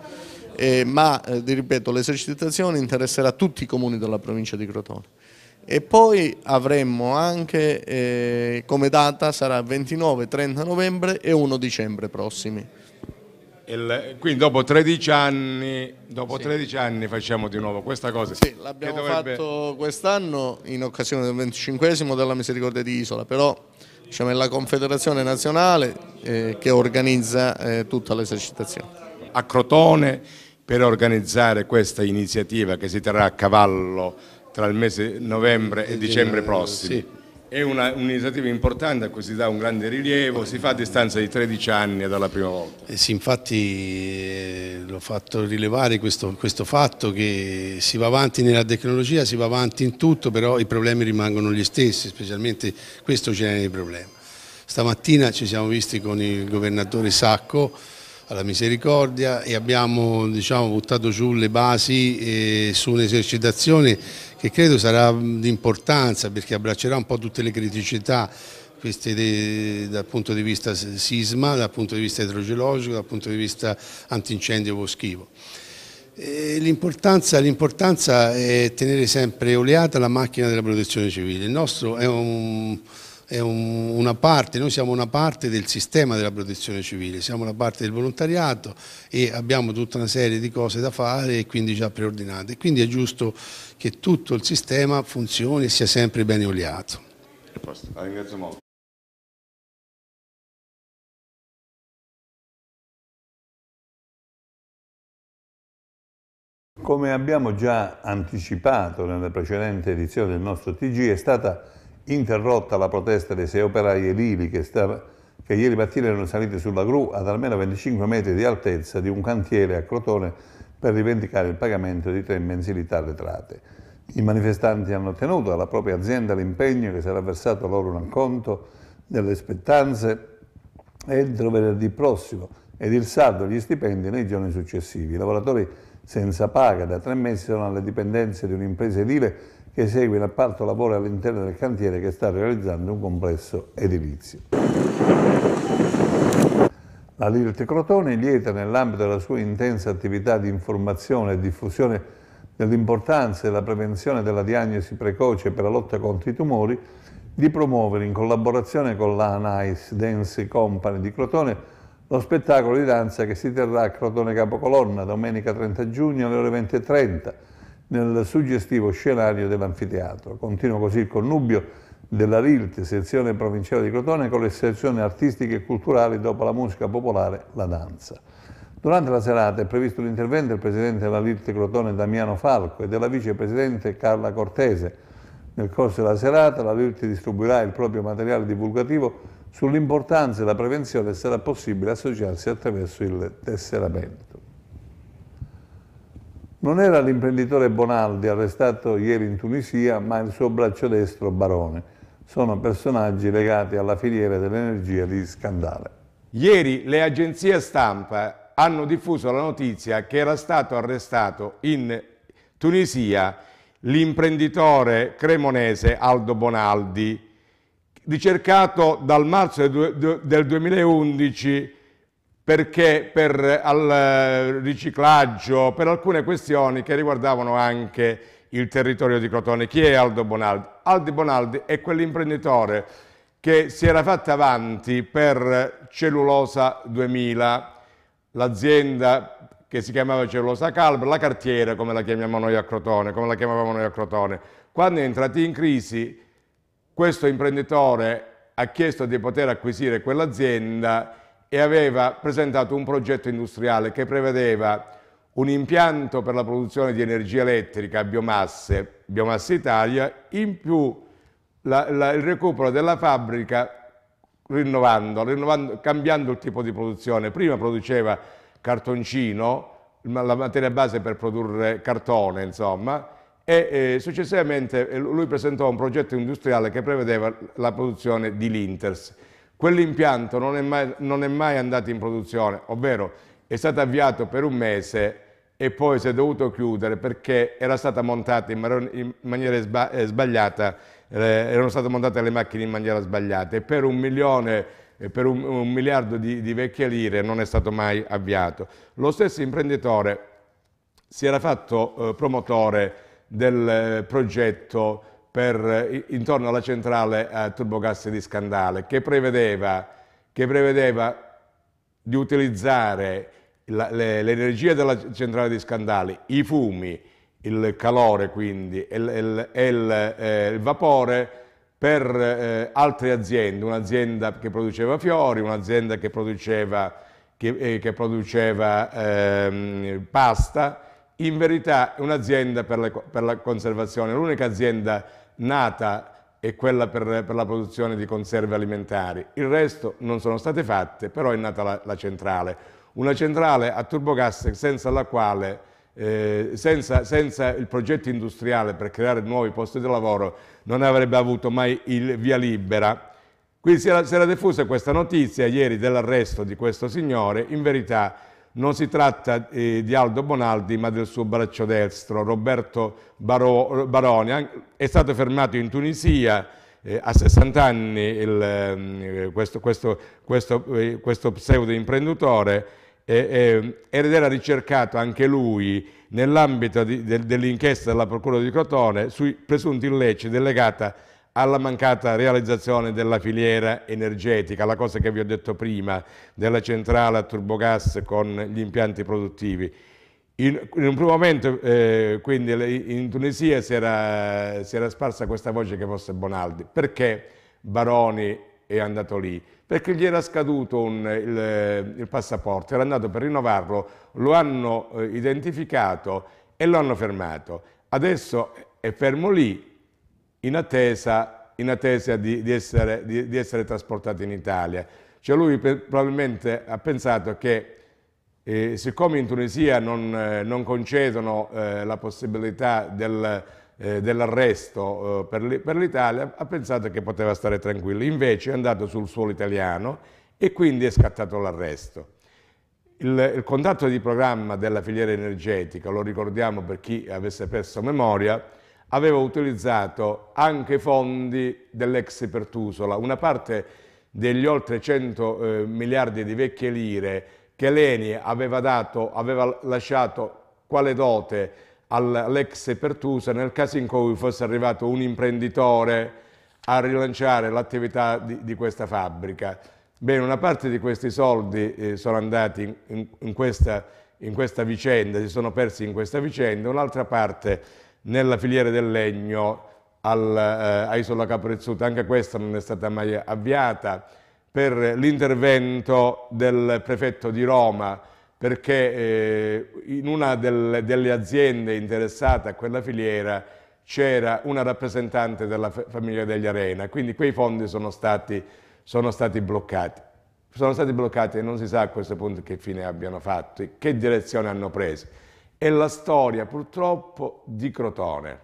Speaker 6: ma ripeto, l'esercitazione interesserà tutti i comuni della provincia di Crotone. E poi avremmo anche, come data, sarà 29, 30 novembre e 1 dicembre prossimi.
Speaker 2: Quindi dopo 13 anni facciamo di nuovo questa cosa.
Speaker 6: Sì, l'abbiamo fatto quest'anno in occasione del 25esimo della Misericordia di Isola, però diciamo, è la Confederazione Nazionale che organizza tutta l'esercitazione.
Speaker 2: A Crotone per organizzare questa iniziativa che si terrà a cavallo tra il mese novembre e dicembre prossimi.
Speaker 6: Sì.
Speaker 2: È un'iniziativa importante a cui si dà un grande rilievo, si fa a distanza di 13 anni dalla prima volta.
Speaker 7: Sì, infatti l'ho fatto rilevare questo fatto che si va avanti nella tecnologia, si va avanti in tutto, però i problemi rimangono gli stessi, specialmente questo genere di problema. Stamattina ci siamo visti con il governatore Sacco alla Misericordia e abbiamo buttato giù le basi su un'esercitazione che credo sarà di importanza perché abbraccerà un po' tutte le criticità dal punto di vista sisma, dal punto di vista idrogeologico, dal punto di vista antincendio boschivo. L'importanza è tenere sempre oleata la macchina della protezione civile. Il nostro è una parte, noi siamo una parte del sistema della protezione civile, siamo una parte del volontariato e abbiamo tutta una serie di cose da fare e quindi già preordinate. Quindi è giusto che tutto il sistema funzioni e sia sempre ben oleato.
Speaker 2: La ringrazio molto.
Speaker 1: Come abbiamo già anticipato nelle precedenti edizioni del nostro TG, è stata interrotta la protesta dei 6 operai edili che ieri mattina erano saliti sulla gru ad almeno 25 metri di altezza di un cantiere a Crotone per rivendicare il pagamento di 3 mensilità arretrate. I manifestanti hanno tenuto alla propria azienda l'impegno che sarà versato loro un acconto delle spettanze entro venerdì prossimo ed il saldo degli stipendi nei giorni successivi. I lavoratori senza paga da 3 mesi sono alle dipendenze di un'impresa edile che segue in appalto lavori all'interno del cantiere che sta realizzando un complesso edilizio. La Lirt Crotone lieta nell'ambito della sua intensa attività di informazione e diffusione dell'importanza della prevenzione della diagnosi precoce per la lotta contro i tumori, di promuovere in collaborazione con la Nice Dance Company di Crotone lo spettacolo di danza che si terrà a Crotone Capocolonna domenica 30 giugno alle ore 20:30 nel suggestivo scenario dell'anfiteatro. Continua così il connubio della LIRT, sezione provinciale di Crotone, con le sezioni artistiche e culturali dopo la musica popolare, la danza. Durante la serata è previsto l'intervento del presidente della LIRT Crotone Damiano Falco e della vicepresidente Carla Cortese. Nel corso della serata la LIRT distribuirà il proprio materiale divulgativo sull'importanza della prevenzione e sarà possibile associarsi attraverso il tesseramento. Non era l'imprenditore Bonaldi arrestato ieri in Tunisia, ma il suo braccio destro Barone. Sono personaggi legati alla filiera dell'energia di Scandale.
Speaker 2: Ieri le agenzie stampa hanno diffuso la notizia che era stato arrestato in Tunisia l'imprenditore cremonese Aldo Bonaldi, ricercato dal marzo del 2011 perché al riciclaggio, per alcune questioni che riguardavano anche il territorio di Crotone. Chi è Aldo Bonaldi? Aldo Bonaldi è quell'imprenditore che si era fatto avanti per Cellulosa 2000, l'azienda che si chiamava Cellulosa Calb, la cartiera come la chiamiamo noi a Crotone, come la chiamavamo noi a Crotone. Quando è entrato in crisi, questo imprenditore ha chiesto di poter acquisire quell'azienda e aveva presentato un progetto industriale che prevedeva un impianto per la produzione di energia elettrica a biomasse, Biomasse Italia, in più il recupero della fabbrica cambiando il tipo di produzione. Prima produceva cartoncino, la materia base per produrre cartone, insomma, e successivamente lui presentò un progetto industriale che prevedeva la produzione di linters. Quell'impianto non è mai andato in produzione, ovvero è stato avviato per un mese e poi si è dovuto chiudere perché era stata montata in maniera sbagliata, erano state montate le macchine in maniera sbagliata e per un miliardo di vecchie lire non è stato mai avviato. Lo stesso imprenditore si era fatto promotore del progetto intorno alla centrale a turbogas di Scandale, che prevedeva di utilizzare l'energia della centrale di Scandale, i fumi, il calore quindi e il vapore per altre aziende, un'azienda che produceva fiori, un'azienda che produceva pasta, in verità un'azienda per la conservazione, l'unica azienda nata e quella per la produzione di conserve alimentari. Il resto non sono state fatte, però è nata la centrale. Una centrale a turbogas senza la quale, senza il progetto industriale per creare nuovi posti di lavoro, non avrebbe avuto mai il via libera. Quindi si era diffusa questa notizia ieri dell'arresto di questo signore. In verità non si tratta di Aldo Bonaldi, ma del suo braccio destro, Roberto Baroni. È stato fermato in Tunisia a 60 anni questo pseudo imprenditore ed era ricercato anche lui nell'ambito dell'inchiesta della Procura di Crotone sui presunti illeciti legati alla mancata realizzazione della filiera energetica, la cosa che vi ho detto prima, della centrale a turbogas con gli impianti produttivi. In un primo momento, quindi, in Tunisia si era sparsa questa voce che fosse Bonaldi. Perché Baroni è andato lì? Perché gli era scaduto il passaporto, era andato per rinnovarlo, lo hanno identificato e lo hanno fermato. Adesso è fermo lì, in attesa di essere trasportato in Italia. Cioè lui probabilmente ha pensato che siccome in Tunisia non concedono la possibilità dell'arresto per l'Italia, ha pensato che poteva stare tranquillo. Invece è andato sul suolo italiano e quindi è scattato l'arresto. Il contratto di programma della filiera energetica, lo ricordiamo per chi avesse perso memoria, aveva utilizzato anche fondi dell'ex Pertusola, una parte degli oltre 100 miliardi di vecchie lire che l'ENI aveva lasciato quale dote all'ex Pertusola nel caso in cui fosse arrivato un imprenditore a rilanciare l'attività di questa fabbrica. Bene, una parte di questi soldi sono andati in questa vicenda, si sono persi in questa vicenda, un'altra parte nella filiera del legno a Isola Caprezzuta. Anche questa non è stata mai avviata per l'intervento del prefetto di Roma, perché in una delle aziende interessate a quella filiera c'era una rappresentante della famiglia degli Arena, quindi quei fondi sono stati bloccati. Sono stati bloccati e non si sa a questo punto che fine abbiano fatto, che direzione hanno preso. È la storia purtroppo di Crotone.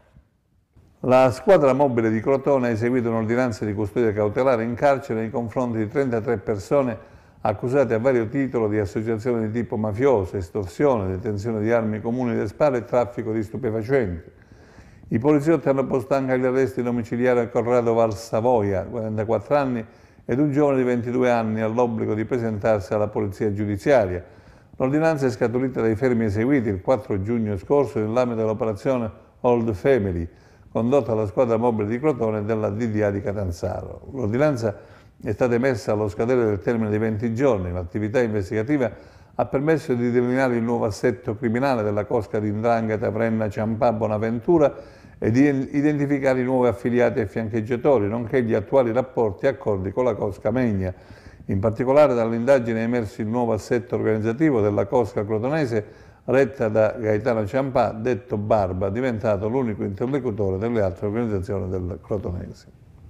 Speaker 1: La squadra mobile di Crotone ha eseguito un'ordinanza di custodia cautelare in carcere nei confronti di 33 persone accusate a vario titolo di associazione di tipo mafioso, estorsione, detenzione di armi comuni da sparo e traffico di stupefacenti. I poliziotti hanno posto anche agli arresti domiciliari a Corrado Valsavoia, 44 anni, ed un giovane di 22 anni all'obbligo di presentarsi alla polizia giudiziaria. L'ordinanza è scaturita dai fermi eseguiti il 4 giugno scorso nell'ambito dell'operazione Old Family, condotta dalla squadra mobile di Crotone e della DDA di Catanzaro. L'ordinanza è stata emessa allo scadere del termine di 20 giorni. L'attività investigativa ha permesso di delineare il nuovo assetto criminale della cosca di 'Ndrangheta Vrenna Ciampà Bonaventura e di identificare i nuovi affiliati e fiancheggiatori, nonché gli attuali rapporti e accordi con la cosca Megna. In particolare dall'indagine è emerso il nuovo assetto organizzativo della cosca crotonese retta da Gaetano Ciampà, detto Barba, diventato l'unico interlocutore delle altre organizzazioni del crotonese.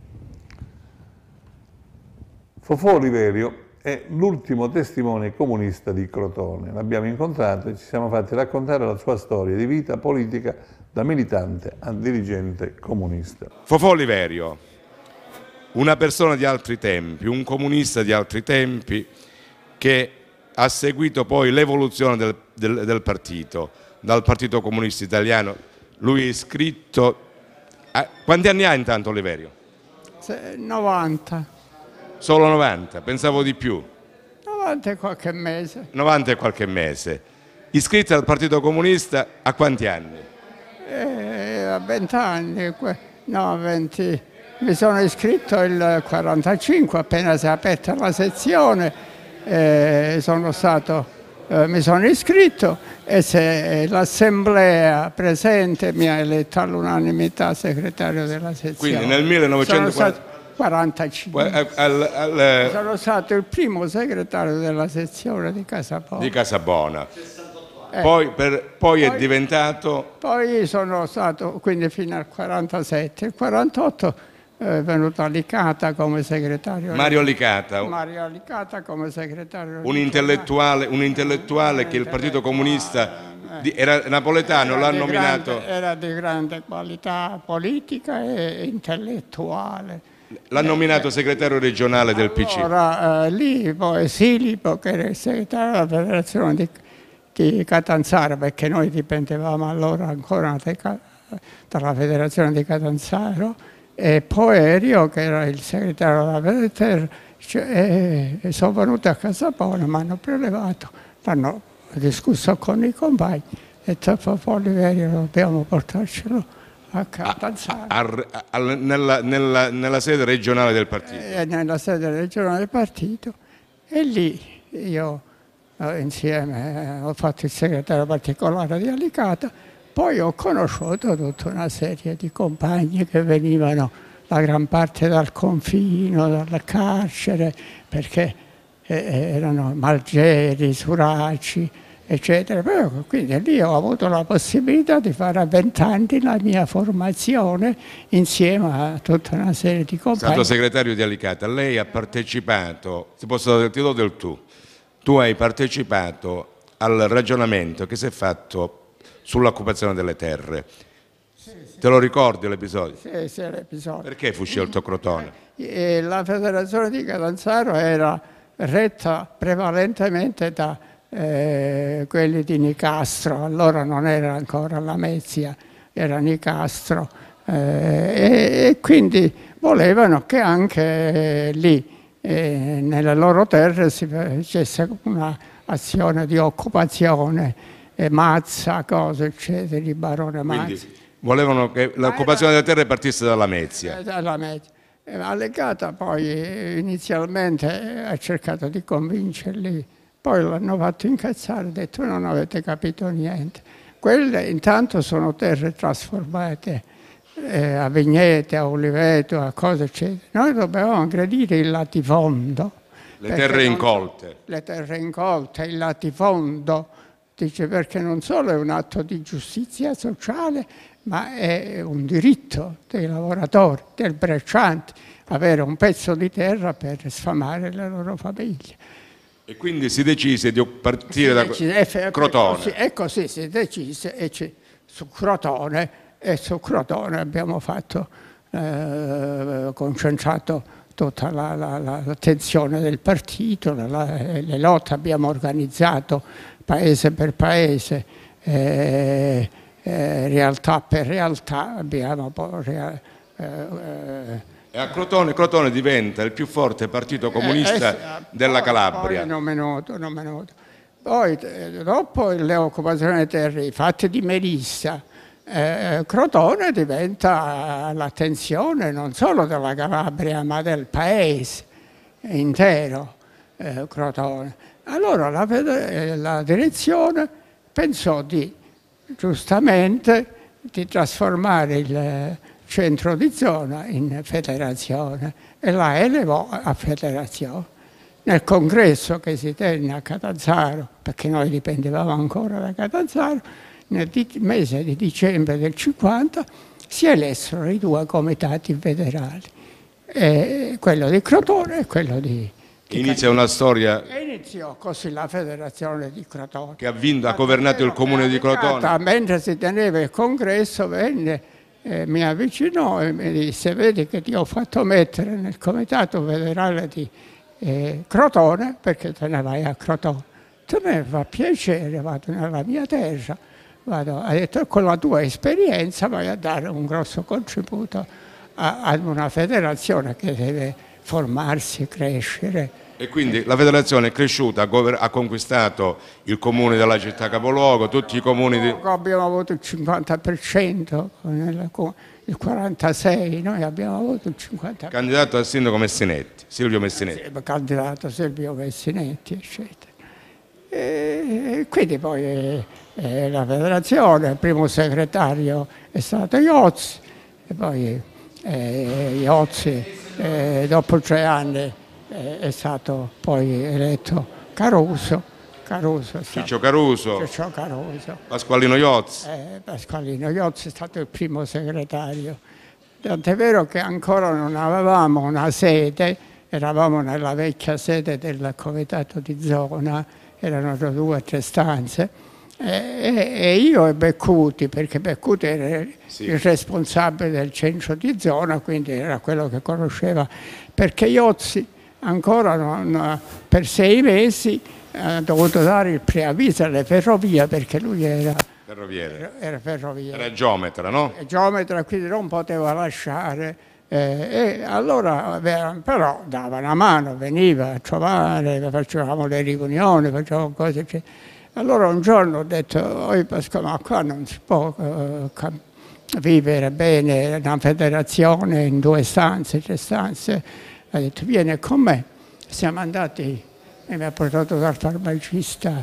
Speaker 1: Fofò Oliverio è l'ultimo testimone comunista di Crotone. L'abbiamo incontrato e ci siamo fatti raccontare la sua storia di vita politica da militante a dirigente comunista.
Speaker 2: Fofò Oliverio, una persona di altri tempi, un comunista di altri tempi che ha seguito poi l'evoluzione del partito, dal Partito Comunista Italiano. Lui è iscritto... Quanti anni ha intanto Oliverio?
Speaker 8: 90.
Speaker 2: Solo 90, pensavo di più.
Speaker 8: 90 e qualche mese.
Speaker 2: 90 e qualche mese. Iscritto al Partito Comunista a quanti anni?
Speaker 8: A 20 anni, no 20. Mi sono iscritto il 45, appena si è aperta la sezione, mi sono iscritto e se l'assemblea presente mi ha eletto all'unanimità segretario della sezione.
Speaker 2: Quindi nel 1945
Speaker 8: sono stato il primo segretario della sezione di Casabona.
Speaker 2: Di Casabona. Poi è diventato...
Speaker 8: Poi sono stato, quindi fino al 47, il 48 è venuto a Licata come segretario.
Speaker 2: Mario Licata,
Speaker 8: Mario Licata come segretario.
Speaker 2: un intellettuale che il Partito Comunista era napoletano, l'ha nominato.
Speaker 8: Era di grande qualità politica e intellettuale.
Speaker 2: L'ha nominato segretario regionale del PC.
Speaker 8: Allora, lì poi Silipo, che era il segretario della federazione di Catanzaro, perché noi dipendevamo allora ancora dalla federazione di Catanzaro, e Poerio, che era il segretario della federazione, sono venuti a Casapone, mi hanno prelevato, l'hanno discusso con i compagni e detto Oliverio dobbiamo portarcelo a Catanzaro.
Speaker 2: Nella sede regionale del partito.
Speaker 8: Nella sede regionale del partito, e lì io insieme ho fatto il segretario particolare di Alicata. Poi ho conosciuto tutta una serie di compagni che venivano la gran parte dal confino, dal carcere, perché erano Malgeri, Suraci, eccetera. Quindi lì ho avuto la possibilità di fare a 20 anni la mia formazione insieme a tutta una serie di compagni.
Speaker 2: È stato segretario di Alicata, lei ha partecipato, ti do del tu hai partecipato al ragionamento che si è fatto sull'occupazione delle terre. Sì. Te lo ricordi l'episodio?
Speaker 8: Sì, l'episodio.
Speaker 2: Perché fu scelto Crotone?
Speaker 8: La federazione di Catanzaro era retta prevalentemente da quelli di Nicastro, allora non era ancora Lamezia, era Nicastro, e quindi volevano che anche lì, nelle loro terre, si facesse un'azione di occupazione, Mazza, cose, eccetera, il barone Mazza.
Speaker 2: Quindi volevano che l'occupazione delle terre partisse dalla Mezia.
Speaker 8: Dalla Mezia. Allegata poi inizialmente ha cercato di convincerli, poi l'hanno fatto incazzare, ha detto non avete capito niente. Quelle intanto sono terre trasformate a vignete, a oliveto, a cose eccetera. Noi dobbiamo aggredire il latifondo.
Speaker 2: Le terre incolte.
Speaker 8: Le terre incolte, il latifondo, dice, perché non solo è un atto di giustizia sociale, ma è un diritto dei lavoratori, del bracciante, avere un pezzo di terra per sfamare le loro famiglie.
Speaker 2: E quindi si decise di partire da Crotone.
Speaker 8: E così si decise, e su Crotone abbiamo fatto, concentrato tutta l'attenzione del partito, le lotte abbiamo organizzato paese per paese, realtà per realtà, abbiamo
Speaker 2: e a Crotone diventa il più forte partito comunista della Calabria.
Speaker 8: Poi non me noto. Poi dopo le occupazioni delle terre, i fatti di Melissa, Crotone diventa l'attenzione non solo della Calabria ma del paese intero, Crotone. Allora la direzione pensò giustamente di trasformare il centro di zona in federazione e la elevò a federazione. Nel congresso che si tenne a Catanzaro, perché noi dipendevamo ancora da Catanzaro, nel mese di dicembre del 50 si elessero i due comitati federali, quello di Crotone e quello di
Speaker 2: Inizia una storia.
Speaker 8: E iniziò così la federazione di Crotone.
Speaker 2: Che ha governato il comune di Crotone.
Speaker 8: Mentre si teneva il congresso venne, mi avvicinò e mi disse: vedi che ti ho fatto mettere nel comitato federale di Crotone perché te ne vai a Crotone. A me fa piacere, vado nella mia terra, ha detto, con la tua esperienza vai a dare un grosso contributo ad una federazione che deve formarsi, crescere.
Speaker 2: E quindi la federazione è cresciuta, ha conquistato il comune della città capoluogo, tutti i comuni di...
Speaker 8: Abbiamo avuto il 50%, il 46%, noi abbiamo avuto il 50%.
Speaker 2: Candidato al sindaco Messinetti, Silvio Messinetti.
Speaker 8: Sì, candidato Silvio Messinetti, eccetera. E quindi poi la federazione, il primo segretario è stato Iozzi, e poi Iozzi dopo 3 anni è stato poi eletto Caruso.
Speaker 2: Ciccio Caruso.
Speaker 8: Caruso.
Speaker 2: Pasqualino Iozzi.
Speaker 8: Pasqualino Iozzi è stato il primo segretario Tant'è vero che ancora non avevamo una sede, eravamo nella vecchia sede del comitato di zona, erano 2 o 3 stanze, e io e Beccuti, perché Beccuti era il responsabile del centro di zona, quindi era quello che conosceva, perché Iozzi ancora per 6 mesi ha dovuto dare il preavviso alle ferrovie, perché lui era ferroviere.
Speaker 2: Era geometra, no?
Speaker 8: Geometra, quindi non poteva lasciare. E allora però dava una mano, veniva a trovare, facevamo le riunioni, facevamo cose. Allora un giorno ho detto: oi Pasquale, ma qua non si può vivere bene una federazione in 2 stanze, 3 stanze. Ha detto: vieni con me. Siamo andati e mi ha portato dal farmacista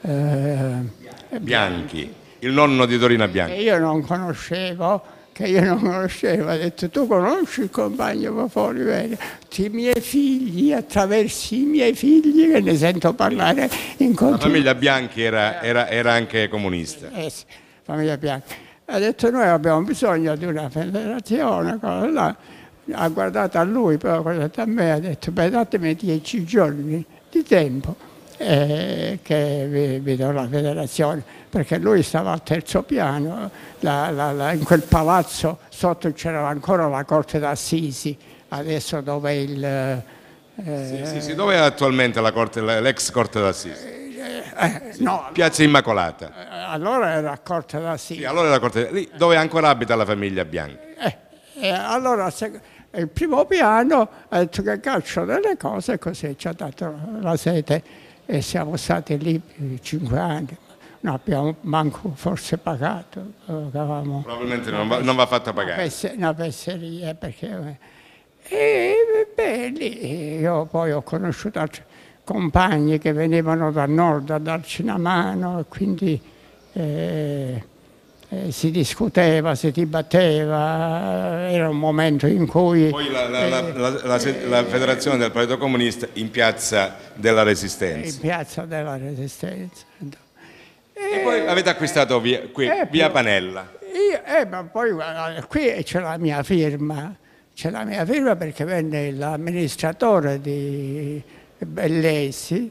Speaker 2: Bianchi, il nonno di Dorina Bianchi.
Speaker 8: Che io non conoscevo, ha detto: tu conosci il compagno Pafoli? I miei figli, attraverso i miei figli che ne sento parlare in continuazione.
Speaker 2: La famiglia Bianchi era anche comunista.
Speaker 8: Sì, famiglia Bianchi. Ha detto: noi abbiamo bisogno di una federazione, cosa là. Ha guardato a lui, poi ha guardato a me, ha detto: beh, datemi 10 giorni di tempo che vi do la federazione, perché lui stava al 3° piano, in quel palazzo sotto c'era ancora la Corte d'Assisi, adesso dove il...
Speaker 2: Sì, dove è attualmente l'ex Corte d'Assisi?
Speaker 8: No,
Speaker 2: Piazza Immacolata.
Speaker 8: Allora era Corte d'Assisi.
Speaker 2: Sì, allora era Corte, lì dove ancora abita la famiglia Bianchi.
Speaker 8: Allora il primo piano ha detto che caccio delle cose, e così ci ha dato la sede e siamo stati lì 5 anni. Non abbiamo manco forse pagato.
Speaker 2: Probabilmente non va fatta pagare.
Speaker 8: Una fesseria, perché... lì io poi ho conosciuto altri compagni che venivano dal nord a darci una mano, e quindi si discuteva, si dibatteva, era un momento in cui...
Speaker 2: Poi la federazione del Partito Comunista in Piazza della Resistenza.
Speaker 8: In Piazza della Resistenza.
Speaker 2: E poi avete acquistato via Panella.
Speaker 8: Ma poi qui c'è la mia firma. C'è la mia firma perché venne l'amministratore di Bellezza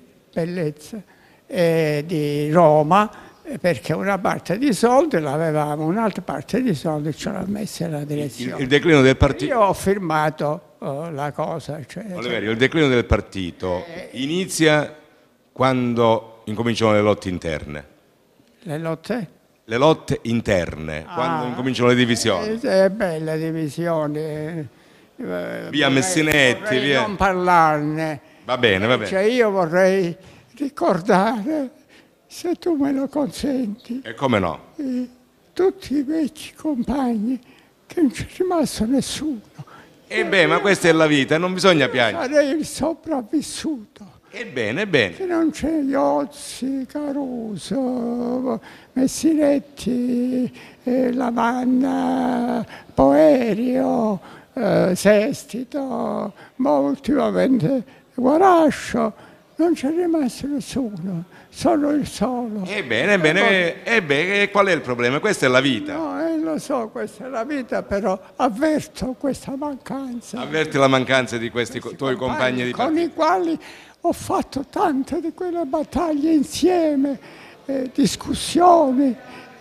Speaker 8: di Roma, perché una parte di soldi l'avevamo, un'altra parte di soldi ce l'ha messa la direzione.
Speaker 2: Il declino del partito.
Speaker 8: Io ho firmato la cosa.
Speaker 2: Oliverio, il declino del partito inizia quando incominciano le lotte interne.
Speaker 8: Le lotte?
Speaker 2: Le lotte interne, quando incominciano le divisioni.
Speaker 8: Le divisioni.
Speaker 2: Via Messinetti, via...
Speaker 8: non parlarne.
Speaker 2: Va bene.
Speaker 8: Cioè io vorrei ricordare, se tu me lo consenti,
Speaker 2: E come no?
Speaker 8: tutti i vecchi compagni, che non c'è rimasto nessuno.
Speaker 2: Ma questa è la vita, non bisogna piangere.
Speaker 8: Sarei il sopravvissuto.
Speaker 2: Ebbene.
Speaker 8: Che non c'è Iozzi, Caruso, Messinetti, Lavanna, Poerio, Sestito, ultimamente Guarascio. Non c'è rimasto nessuno, solo il solo.
Speaker 2: Ebbene, qual è il problema? Questa è la vita.
Speaker 8: No, lo so, questa è la vita, però avverto questa mancanza.
Speaker 2: Avverti la mancanza di questi tuoi compagni di partito.
Speaker 8: Con i quali ho fatto tante di quelle battaglie insieme, discussioni,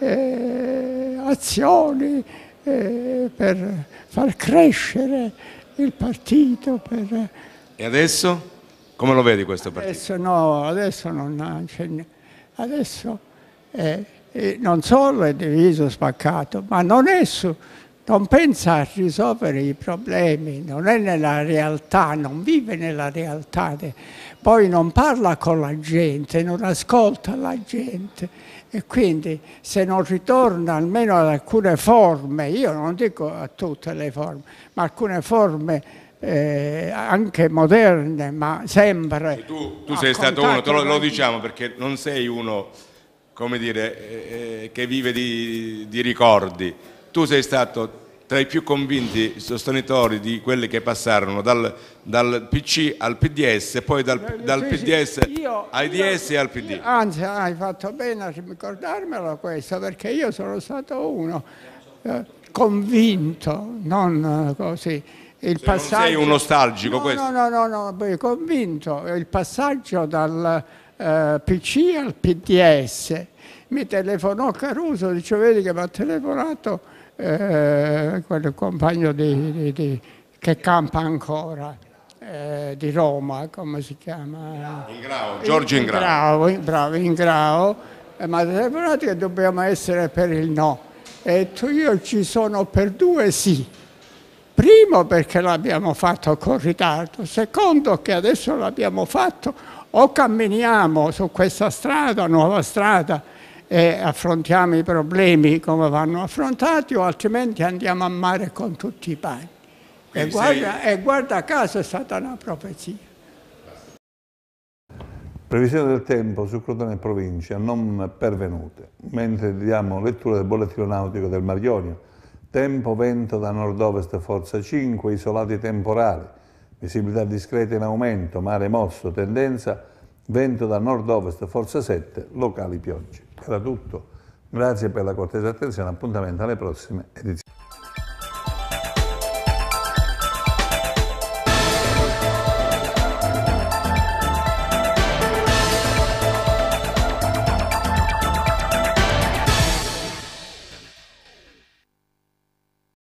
Speaker 8: azioni per far crescere il partito.
Speaker 2: E adesso? Come lo vedi questo partito?
Speaker 8: Adesso non c'è niente. Adesso non solo è diviso, spaccato, ma non pensa a risolvere i problemi, non è nella realtà, non vive nella realtà, poi non parla con la gente, non ascolta la gente, e quindi se non ritorna almeno ad alcune forme, io non dico a tutte le forme, ma alcune forme anche moderne, ma sempre...
Speaker 2: Tu sei stato uno, lo diciamo perché non sei uno, come dire, che vive di ricordi. Tu sei stato tra i più convinti sostenitori di quelli che passarono dal PC al PDS, e poi dal PDS ai DS e al PD.
Speaker 8: Anzi, hai fatto bene a ricordarmelo questo, perché io sono stato uno convinto, non così. Il passaggio,
Speaker 2: non sei un nostalgico,
Speaker 8: no,
Speaker 2: questo?
Speaker 8: No, convinto. Il passaggio dal PC al PDS. Mi telefonò Caruso, dice, vedi che mi ha telefonato quel compagno che campa ancora, di Roma, come si chiama?
Speaker 2: Ingrao, Giorgio Ingrao.
Speaker 8: Bravo, Ingrao. Mi ha telefonato che dobbiamo essere per il no. E io ci sono per 2 sì. Primo perché l'abbiamo fatto con ritardo, secondo che adesso l'abbiamo fatto, o camminiamo su questa strada, nuova strada, e affrontiamo i problemi come vanno affrontati, o altrimenti andiamo a mare con tutti i bagni. E guarda caso è stata una profezia.
Speaker 1: Previsione del tempo su Crotone e provincia non pervenute, mentre diamo lettura del bollettino nautico del Mar Ionio. Tempo, vento da nord-ovest forza 5, isolati temporali, visibilità discreta in aumento, mare mosso, tendenza, vento da nord-ovest forza 7, locali piogge. Era tutto. Grazie per la cortese attenzione, appuntamento alle prossime edizioni.